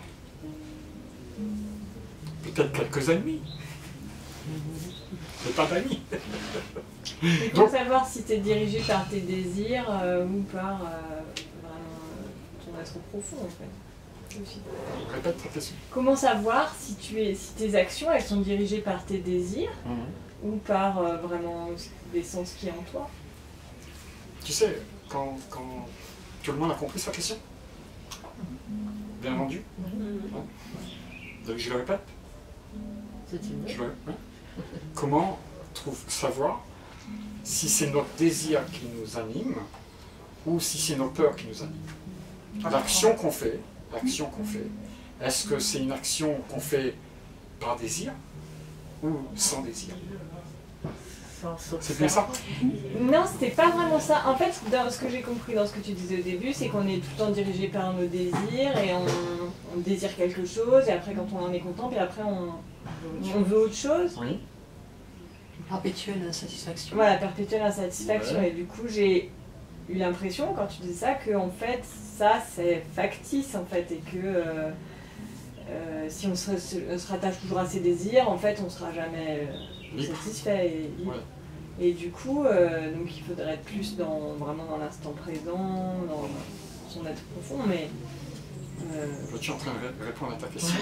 S1: Peut-être quelques ennemis. Mais pas d'amis.
S4: Et pour savoir si tu es dirigé par tes désirs euh, ou par euh, vraiment, ton être profond en fait. Aussi.
S1: Répète ta question.
S4: Comment savoir si, tu es, si tes actions elles sont dirigées par tes désirs mmh. ou par euh, vraiment l'essence qui est en toi?
S1: Tu sais, quand, quand tout le monde a compris sa question, bien entendu, mmh. Donc je le répète. Je le, hein? Comment trouve, savoir si c'est notre désir qui nous anime ou si c'est nos peurs qui nous animent? L'action qu'on fait, l'action qu'on fait, est-ce que c'est une action qu'on fait par désir ou sans désir.
S2: Sans
S1: C'est bien ça?
S4: Non, c'était pas vraiment ça. En fait, dans ce que j'ai compris dans ce que tu disais au début, c'est qu'on est tout le temps dirigé par nos désirs et on, on désire quelque chose et après quand on en est content, puis après on, on veut autre chose.
S1: Oui.
S5: Perpétuelle insatisfaction.
S4: Voilà, perpétuelle insatisfaction.
S1: Ouais.
S4: Et du coup, j'ai eu l'impression, quand tu disais ça, que en fait, ça, c'est factice, en fait, et que euh, euh, si on se, se, se rattache toujours à ses désirs, en fait, on ne sera jamais euh, satisfait. Et,
S1: Ouais.
S4: et du coup, euh, donc, il faudrait être plus dans, vraiment dans l'instant présent, dans son être profond, mais... Euh...
S1: Tu es en train de ré répondre à ta question.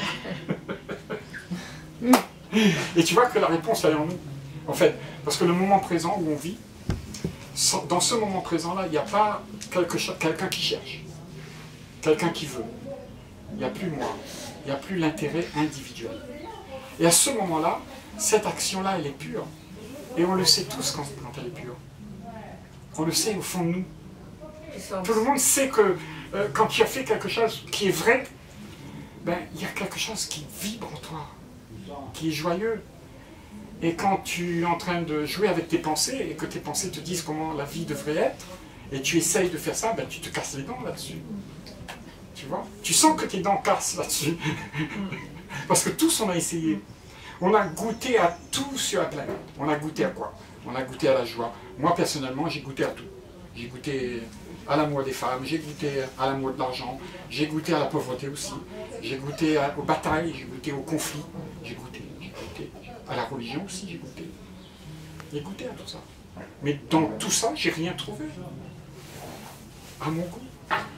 S1: Et tu vois que la réponse, elle est en nous. En fait, parce que le moment présent où on vit, dans ce moment présent-là, il n'y a pas quelque quelqu'un qui cherche, quelqu'un qui veut. Il n'y a plus moi, il n'y a plus l'intérêt individuel. Et à ce moment-là, cette action-là, elle est pure. Et on le sait tous quand, quand elle est pure. On le sait au fond de nous. Tout le monde sait que euh, quand tu as fait quelque chose qui est vrai, ben, il y a quelque chose qui vibre en toi, qui est joyeux. Et quand tu es en train de jouer avec tes pensées et que tes pensées te disent comment la vie devrait être, et tu essayes de faire ça, ben tu te casses les dents là-dessus. Tu vois? Tu sens que tes dents cassent là-dessus. Parce que tous on a essayé. On a goûté à tout sur la planète. On a goûté à quoi? On a goûté à la joie. Moi personnellement, j'ai goûté à tout. J'ai goûté à l'amour des femmes, j'ai goûté à l'amour de l'argent, j'ai goûté à la pauvreté aussi, j'ai goûté à, aux batailles, j'ai goûté aux conflits, j'ai goûté, j'ai goûté à la religion aussi, j'ai goûté. J'ai goûté à tout ça. Mais dans tout ça, j'ai rien trouvé. À mon goût.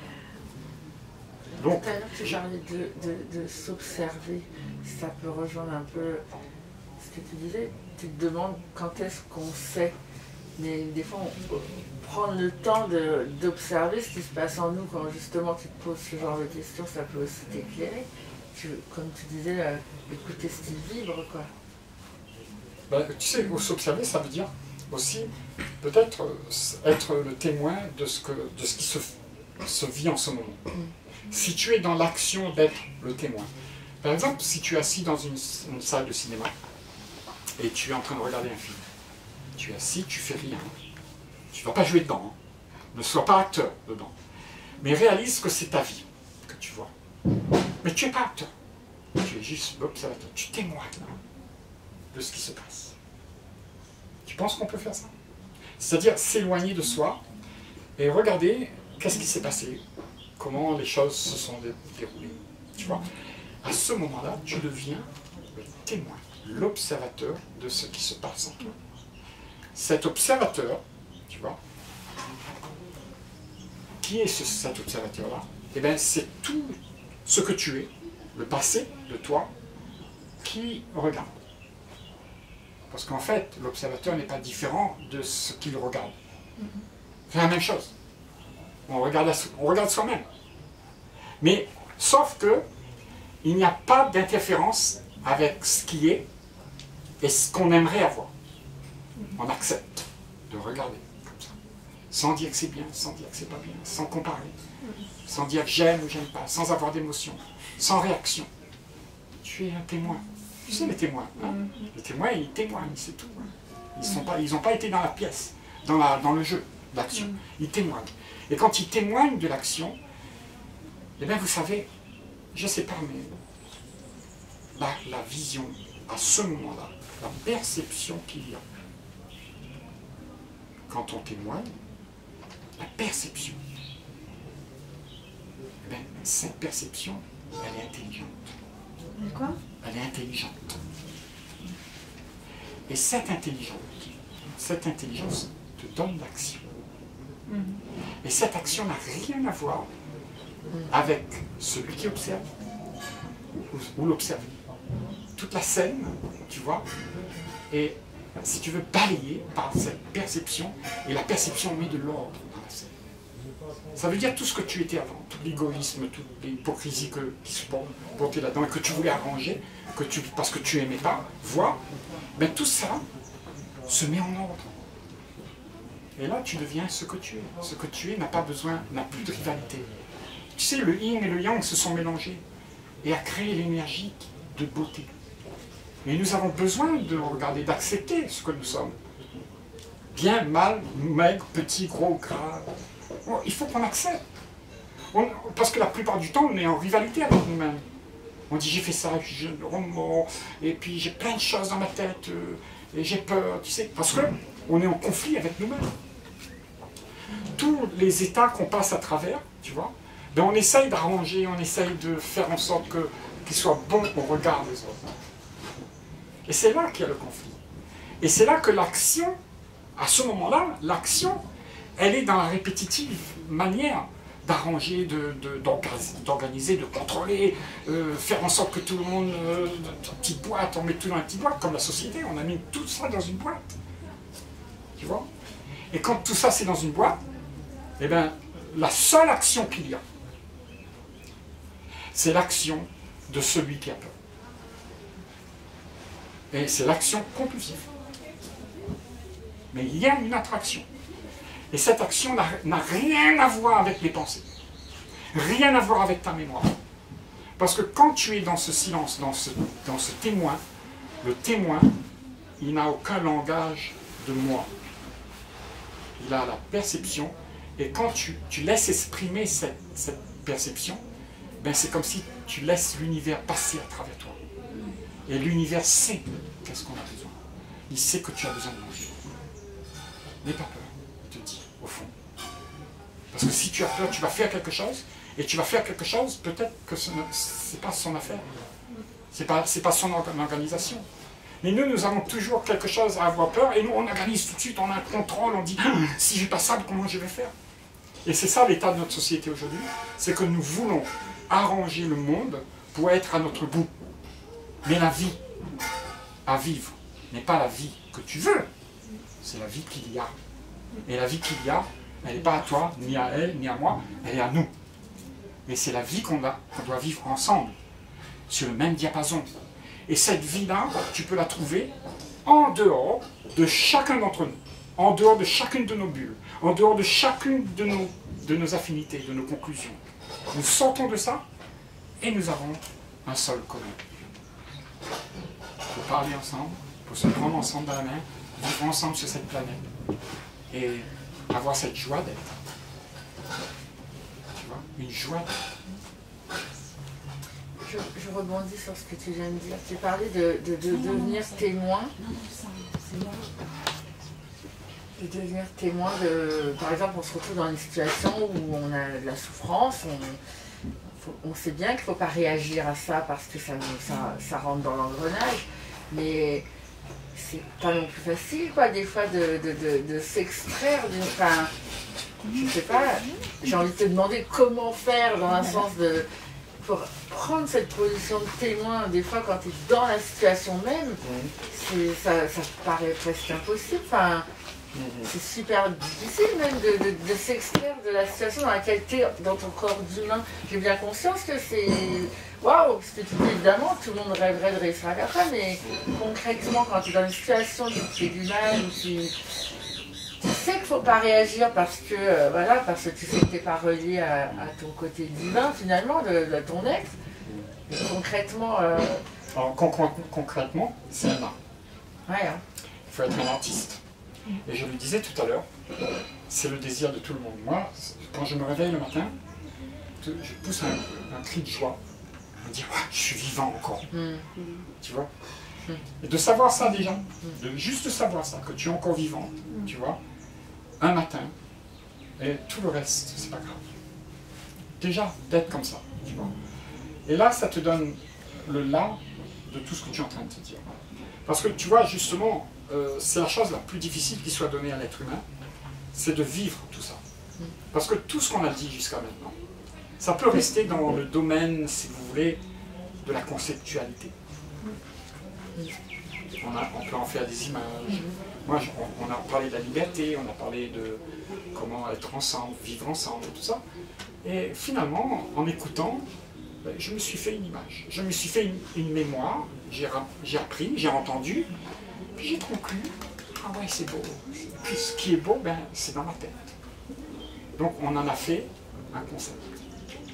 S1: Donc,
S2: tout à l'heure, tu parlais de, de, de s'observer. Ça peut rejoindre un peu ce que tu disais. Tu te demandes quand est-ce qu'on sait. Mais des fois, on prend le temps d'observer ce qui se passe en nous. Quand justement tu te poses ce genre de questions, ça peut aussi t'éclairer. Tu, comme tu disais, euh, écouter ce qui vibre, quoi.
S1: Ben, tu sais, s'observer, ça veut dire aussi peut-être être le témoin de ce, que, de ce qui se, se vit en ce moment. Mm. Si tu es dans l'action d'être le témoin. Par exemple, si tu es assis dans une, une salle de cinéma et tu es en train de regarder un film, tu es assis, tu fais rien. Tu ne vas pas jouer dedans. Hein. Ne sois pas acteur dedans. Mais réalise que c'est ta vie que tu vois. Mais tu n'es pas acteur. Tu es juste l'observateur. Tu témoignes de ce qui se passe. Tu penses qu'on peut faire ça? C'est-à-dire s'éloigner de soi et regarder qu'est-ce qui s'est passé, comment les choses se sont déroulées. Tu vois? À ce moment-là, tu deviens le témoin, l'observateur de ce qui se passe en toi. Cet observateur, tu vois, qui est ce, cet observateur-là? Eh bien, c'est tout ce que tu es, le passé de toi, qui regarde. Parce qu'en fait, l'observateur n'est pas différent de ce qu'il regarde. C'est la même chose. On regarde, on regarde soi-même. Mais, sauf que, il n'y a pas d'interférence avec ce qui est et ce qu'on aimerait avoir. On accepte de regarder comme ça. Sans dire que c'est bien, sans dire que c'est pas bien, sans comparer. Sans dire que j'aime ou j'aime pas, sans avoir d'émotion, sans réaction. Tu es un témoin. Tu sais les témoins. Hein? Les témoins, ils témoignent, c'est tout. Hein? Ils n'ont pas, ils ont pas été dans la pièce, dans, la, dans le jeu d'action. Ils témoignent. Et quand ils témoignent de l'action, eh bien vous savez, je ne sais pas, mais la, la vision, à ce moment-là, la perception qu'il y a, quand on témoigne, la perception, eh bien, cette perception, elle est intelligente.
S3: Et quoi?
S1: Elle est intelligente. Et cette intelligence, cette intelligence te donne l'action. Mm-hmm. Et cette action n'a rien à voir avec celui qui observe ou, ou l'observé. Toute la scène, tu vois, est, si tu veux, balayée par cette perception, et la perception met de l'ordre dans la scène. Ça veut dire tout ce que tu étais avant, tout l'égoïsme, toute l'hypocrisie qui se portait là-dedans, et que tu voulais arranger, que tu, parce que tu n'aimais pas voir, ben tout ça se met en ordre. Et là, tu deviens ce que tu es. Ce que tu es n'a pas besoin, n'a plus de rivalité. Tu sais, le yin et le yang se sont mélangés et a créé l'énergie de beauté. Et nous avons besoin de regarder, d'accepter ce que nous sommes. Bien, mal, maigre, petit, gros, gras. Bon, il faut qu'on accepte. On, parce que la plupart du temps, on est en rivalité avec nous-mêmes. On dit j'ai fait ça, et puis je remords, et puis j'ai plein de choses dans ma tête, euh, et j'ai peur, tu sais, parce qu'on est en conflit avec nous-mêmes. Tous les états qu'on passe à travers, tu vois, ben on essaye d'arranger, on essaye de faire en sorte que, qu'ils soient bons au regard des autres. Et c'est là qu'il y a le conflit. Et c'est là que l'action, à ce moment-là, l'action, elle est dans la répétitive manière d'arranger, de, de, d'organiser, de contrôler, euh, faire en sorte que tout le monde, euh, dans une petite boîte, on met tout dans une petite boîte, comme la société, on a mis tout ça dans une boîte. Tu vois? Et quand tout ça c'est dans une boîte, eh bien, la seule action qu'il y a, c'est l'action de celui qui a peur. Et c'est l'action compulsive. Mais il y a une attraction. Et cette action n'a rien à voir avec les pensées. Rien à voir avec ta mémoire. Parce que quand tu es dans ce silence, dans ce, dans ce témoin, le témoin, il n'a aucun langage de moi. Il a la perception. Et quand tu, tu laisses exprimer cette, cette perception, ben c'est comme si tu laisses l'univers passer à travers toi. Et l'univers sait qu'est-ce qu'on a besoin. Il sait que tu as besoin de manger. N'aie pas peur, il te dit, au fond. Parce que si tu as peur, tu vas faire quelque chose, et tu vas faire quelque chose, peut-être que ce n'est pas son affaire. Ce n'est pas, c'est pas son organisation. Mais nous, nous avons toujours quelque chose à avoir peur, et nous, on organise tout de suite, on a un contrôle, on dit, ah, si j'ai pas ça, comment je vais faire? Et c'est ça l'état de notre société aujourd'hui, c'est que nous voulons arranger le monde pour être à notre goût. Mais la vie à vivre n'est pas la vie que tu veux, c'est la vie qu'il y a. Et la vie qu'il y a, elle n'est pas à toi, ni à elle, ni à moi, elle est à nous. Et c'est la vie qu'on qu'on doit vivre ensemble, sur le même diapason. Et cette vie-là, tu peux la trouver en dehors de chacun d'entre nous, en dehors de chacune de nos bulles, en dehors de chacune de nos, de nos affinités, de nos conclusions. Nous sortons de ça et nous avons un sol commun. Pour parler ensemble, pour se prendre ensemble dans la main, vivre ensemble sur cette planète et avoir cette joie d'être. Tu vois, une joie d'être.
S2: Je, je rebondis sur ce que tu viens de dire. Tu parlais de, de, de devenir témoin. De devenir témoin de... Par exemple, on se retrouve dans une situation où on a de la souffrance, on, faut, on sait bien qu'il ne faut pas réagir à ça parce que ça, ça, ça rentre dans l'engrenage, mais c'est pas non plus facile, quoi, des fois, de, de, de, de s'extraire d'une... Enfin, je sais pas, j'ai envie de te demander comment faire dans un sens de... Pour prendre cette position de témoin, des fois quand tu es dans la situation même, ça, ça paraît presque impossible. Enfin, c'est super difficile même de, de, de s'extraire de la situation dans laquelle tu es dans ton corps d'humain. J'ai bien conscience que c'est... Waouh, parce que tu dis évidemment, tout le monde rêverait de réussir à faire ça, mais concrètement, quand tu es dans une situation qui te fait du mal, ou qui... Tu sais qu'il ne faut pas réagir parce que, euh, voilà, parce que tu sais que tu n'es pas relié à, à ton côté divin, finalement, de, de ton ex. Et concrètement... Euh...
S1: Alors, con concrètement, c'est un art.
S2: Ouais, hein.
S1: Il faut être un artiste. Et je le disais tout à l'heure, c'est le désir de tout le monde. Moi, quand je me réveille le matin, je pousse un, un cri de joie. Je me dis, ouais, je suis vivant encore. Mm. Tu vois? Et de savoir ça déjà, de juste savoir ça, que tu es encore vivant, tu vois, un matin, et tout le reste, c'est pas grave. Déjà, d'être comme ça, tu vois. Et là, ça te donne le là de tout ce que tu es en train de te dire. Parce que tu vois, justement, euh, c'est la chose la plus difficile qui soit donnée à l'être humain, c'est de vivre tout ça. Parce que tout ce qu'on a dit jusqu'à maintenant, ça peut rester dans le domaine, si vous voulez, de la conceptualité. On, a, on peut en faire des images. Moi, je, on, on a parlé de la liberté, on a parlé de comment être ensemble, vivre ensemble, et tout ça. Et finalement, en écoutant, ben, je me suis fait une image. Je me suis fait une, une mémoire, j'ai appris, j'ai entendu, puis j'ai conclu, ah ouais, c'est beau. Puis ce qui est beau, ben, c'est dans ma tête. Donc on en a fait un concept.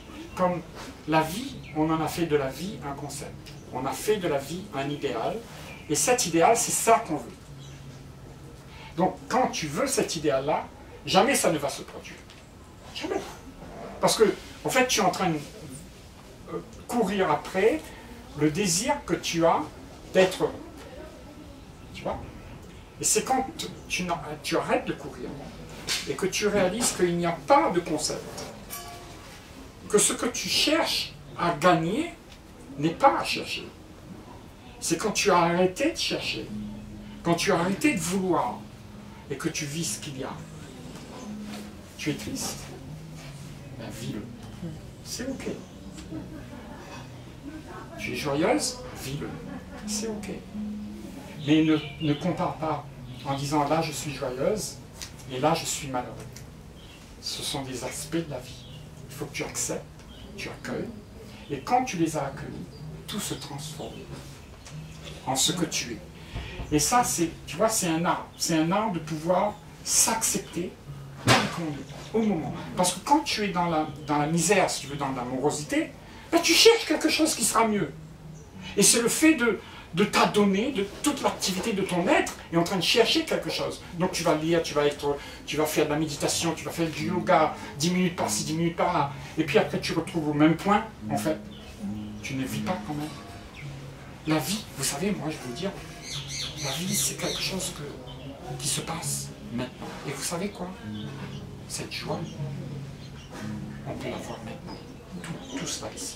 S1: Comme la vie, on en a fait de la vie un concept. On a fait de la vie un idéal, Et cet idéal, c'est ça qu'on veut. Donc, quand tu veux cet idéal-là, jamais ça ne va se produire. Jamais. Parce que, en fait, tu es en train de euh, courir après le désir que tu as d'être heureux. Tu vois? Et c'est quand tu, tu arrêtes de courir et que tu réalises qu'il n'y a pas de concept. Que ce que tu cherches à gagner n'est pas à chercher. C'est quand tu as arrêté de chercher, quand tu as arrêté de vouloir, et que tu vis ce qu'il y a. Tu es triste, ben vis-le. C'est ok. Tu es joyeuse, vis-le. C'est ok. Mais ne, ne compare pas en disant là je suis joyeuse et là je suis malheureux. Ce sont des aspects de la vie. Il faut que tu acceptes, tu accueilles, et quand tu les as accueillis, tout se transforme en ce que tu es. Et ça, c'est, tu vois, c'est un art. C'est un art de pouvoir s'accepter tel qu'on est, au moment. Parce que quand tu es dans la, dans la misère, si tu veux, dans l'amorosité, ben, tu cherches quelque chose qui sera mieux. Et c'est le fait de, de t'adonner, de toute l'activité de ton être, est en train de chercher quelque chose. Donc tu vas lire, tu vas, être, tu vas faire de la méditation, tu vas faire du yoga, dix minutes par-ci, dix minutes par-là. Et puis après, tu retrouves au même point, en fait. Tu ne vis pas quand même. La vie, vous savez, moi, je vais vous dire, la vie, c'est quelque chose que, qui se passe maintenant. Et vous savez quoi? Cette joie, on peut la voir maintenant. Tout, tout cela ici.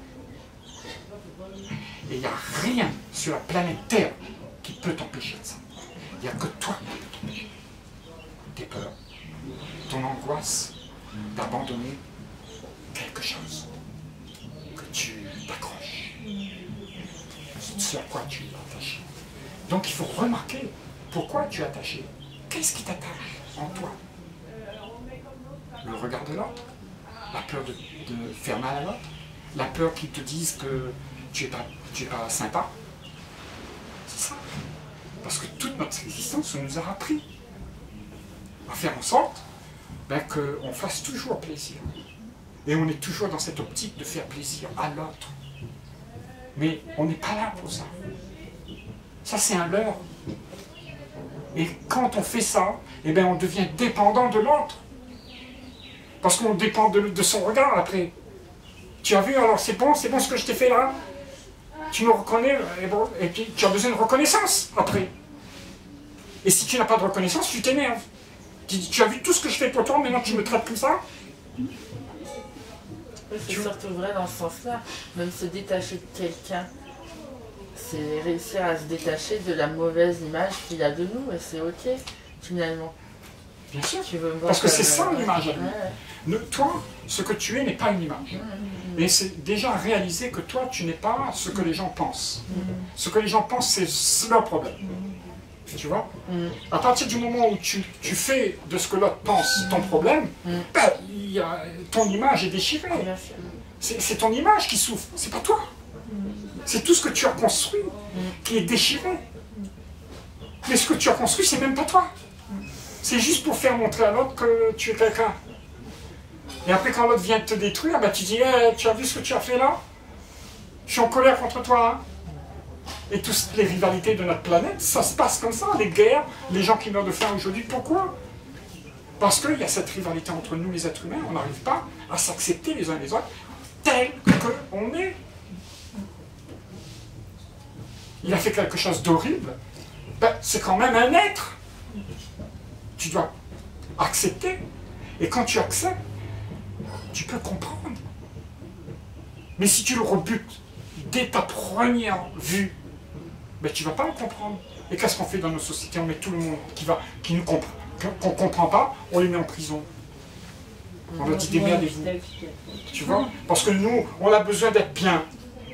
S1: Et il n'y a rien sur la planète Terre qui peut t'empêcher de ça. Il n'y a que toi qui peux t'empêcher. Tes peurs, ton angoisse d'abandonner quelque chose. Que tu t'accroches. Ce à quoi tu es attaché. Donc il faut remarquer pourquoi tu es attaché. Qu'est-ce qui t'attache en toi? Le regard de l'autre? La peur de, de faire mal à l'autre? La peur qu'ils te disent que tu n'es pas, tu es pas sympa? C'est ça. Parce que toute notre existence nous a appris à faire en sorte ben, qu'on fasse toujours plaisir. Et on est toujours dans cette optique de faire plaisir à l'autre. Mais on n'est pas là pour ça. Ça, c'est un leurre. Et quand on fait ça, eh bien, on devient dépendant de l'autre. Parce qu'on dépend de, de son regard après. Tu as vu, alors c'est bon, c'est bon ce que je t'ai fait là? Tu me reconnais, et, bon, et puis tu as besoin de reconnaissance après. Et si tu n'as pas de reconnaissance, tu t'énerves. Tu dis, tu as vu tout ce que je fais pour toi, maintenant tu me traites comme ça?
S2: C'est surtout vrai dans ce sens-là. Même se détacher de quelqu'un, c'est réussir à se détacher de la mauvaise image qu'il a de nous, et c'est ok, finalement.
S1: Bien sûr,
S2: tu veux
S1: parce que c'est
S2: euh,
S1: ça l'image à lui.
S2: Ouais.
S1: Ne, toi, ce que tu es n'est pas une image.
S2: Mmh.
S1: Et c'est déjà réaliser que toi, tu n'es pas ce que les gens pensent. Mmh. Ce que les gens pensent, c'est leur problème. Mmh. Tu vois? Mmh. À partir du moment où tu, tu fais de ce que l'autre pense ton problème, mmh. ben, y a, ton image est déchirée. C'est ton image qui souffre, c'est pas toi. Mmh. C'est tout ce que tu as construit mmh. qui est déchiré. Mais ce que tu as construit, c'est même pas toi. C'est juste pour faire montrer à l'autre que tu es quelqu'un. Et après, quand l'autre vient te détruire, bah, tu dis hey, tu as vu ce que tu as fait là? Je suis en colère contre toi. Hein? Et toutes les rivalités de notre planète, ça se passe comme ça. Les guerres, les gens qui meurent de faim aujourd'hui, pourquoi? Parce qu'il y a cette rivalité entre nous, les êtres humains. On n'arrive pas à s'accepter les uns les autres tels qu'on est. Il a fait quelque chose d'horrible. Ben, c'est quand même un être. Tu dois accepter. Et quand tu acceptes, tu peux comprendre. Mais si tu le rebutes dès ta première vue, ben tu ne vas pas le comprendre. Et qu'est-ce qu'on fait dans nos sociétés? On met tout le monde qui va, qui nous comprend, qu'on ne comprend pas, on les met en prison. On leur dit démerdez-vous. Tu vois? Parce que nous, on a besoin d'être bien.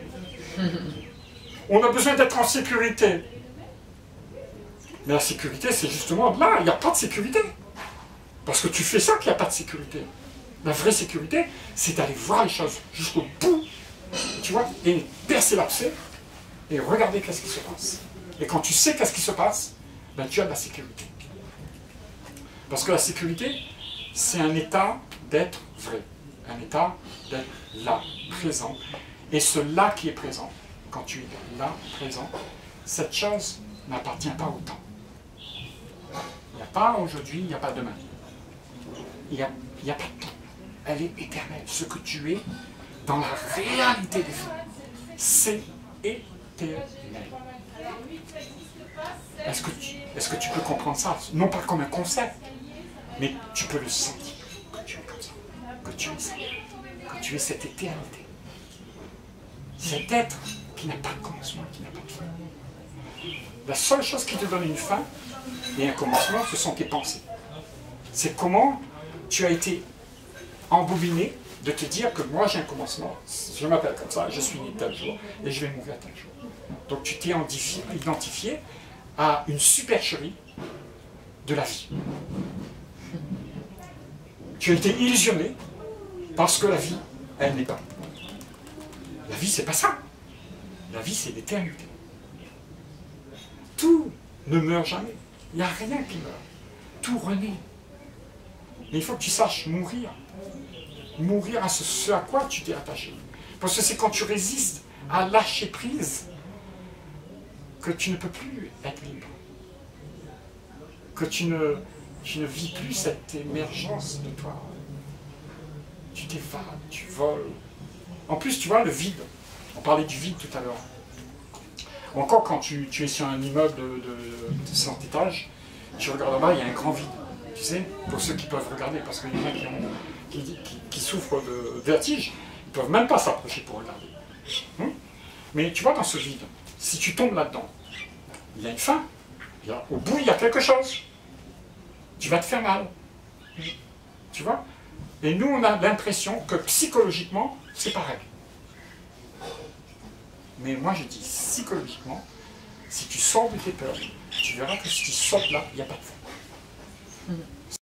S1: On a besoin d'être en sécurité. Mais la sécurité, c'est justement là, il n'y a pas de sécurité. Parce que tu fais ça qu'il n'y a pas de sécurité. La vraie sécurité, c'est d'aller voir les choses jusqu'au bout, tu vois, et percer l'abcès, et regarder qu'est-ce qui se passe. Et quand tu sais qu'est-ce qui se passe, ben tu as de la sécurité. Parce que la sécurité, c'est un état d'être vrai. Un état d'être là, présent. Et ce là qui est présent, quand tu es là, présent, cette chose n'appartient pas au temps. Il n'y a pas aujourd'hui, il n'y a pas demain. Il n'y a, il n'y a pas de temps. Elle est éternelle. Ce que tu es dans la réalité des faits, c'est éternel. Est-ce que, tu, est-ce que tu peux comprendre ça? Non pas comme un concept, mais tu peux le sentir, que tu es comme ça, que tu es ça, que tu es cette éternité. Cet être qui n'a pas de commencement, qui n'a pas de fin. La seule chose qui te donne une fin et un commencement, ce sont tes pensées. C'est comment tu as été embobiné de te dire que moi j'ai un commencement, je m'appelle comme ça, je suis né tel jour et je vais mourir tel jour. Donc tu t'es identifié à une supercherie de la vie. Tu as été illusionné parce que la vie, elle n'est pas. La vie, c'est pas ça. La vie, c'est l'éternité. Tout ne meurt jamais. Il n'y a rien qui meurt. Tout renaît. Mais il faut que tu saches mourir. Mourir à ce, ce à quoi tu t'es attaché. Parce que c'est quand tu résistes à lâcher prise que tu ne peux plus être libre. Que tu ne, tu ne vis plus cette émergence de toi. Tu t'évades, tu voles. En plus, tu vois, le vide. On parlait du vide tout à l'heure. Encore quand tu, tu es sur un immeuble de, de, de cent étages, tu regardes là-bas, il y a un grand vide. Tu sais, pour ceux qui peuvent regarder, parce qu'il y en a qui, ont, qui, qui, qui souffrent de vertige, ils ne peuvent même pas s'approcher pour regarder. Hum? Mais tu vois, dans ce vide, si tu tombes là-dedans, il y a une fin. Il y a, au bout, il y a quelque chose. Tu vas te faire mal. Tu vois? Et nous, on a l'impression que psychologiquement, c'est pareil. Mais moi, je dis psychologiquement, si tu sors de tes peurs, tu verras que si tu sautes là, il n'y a pas de fin.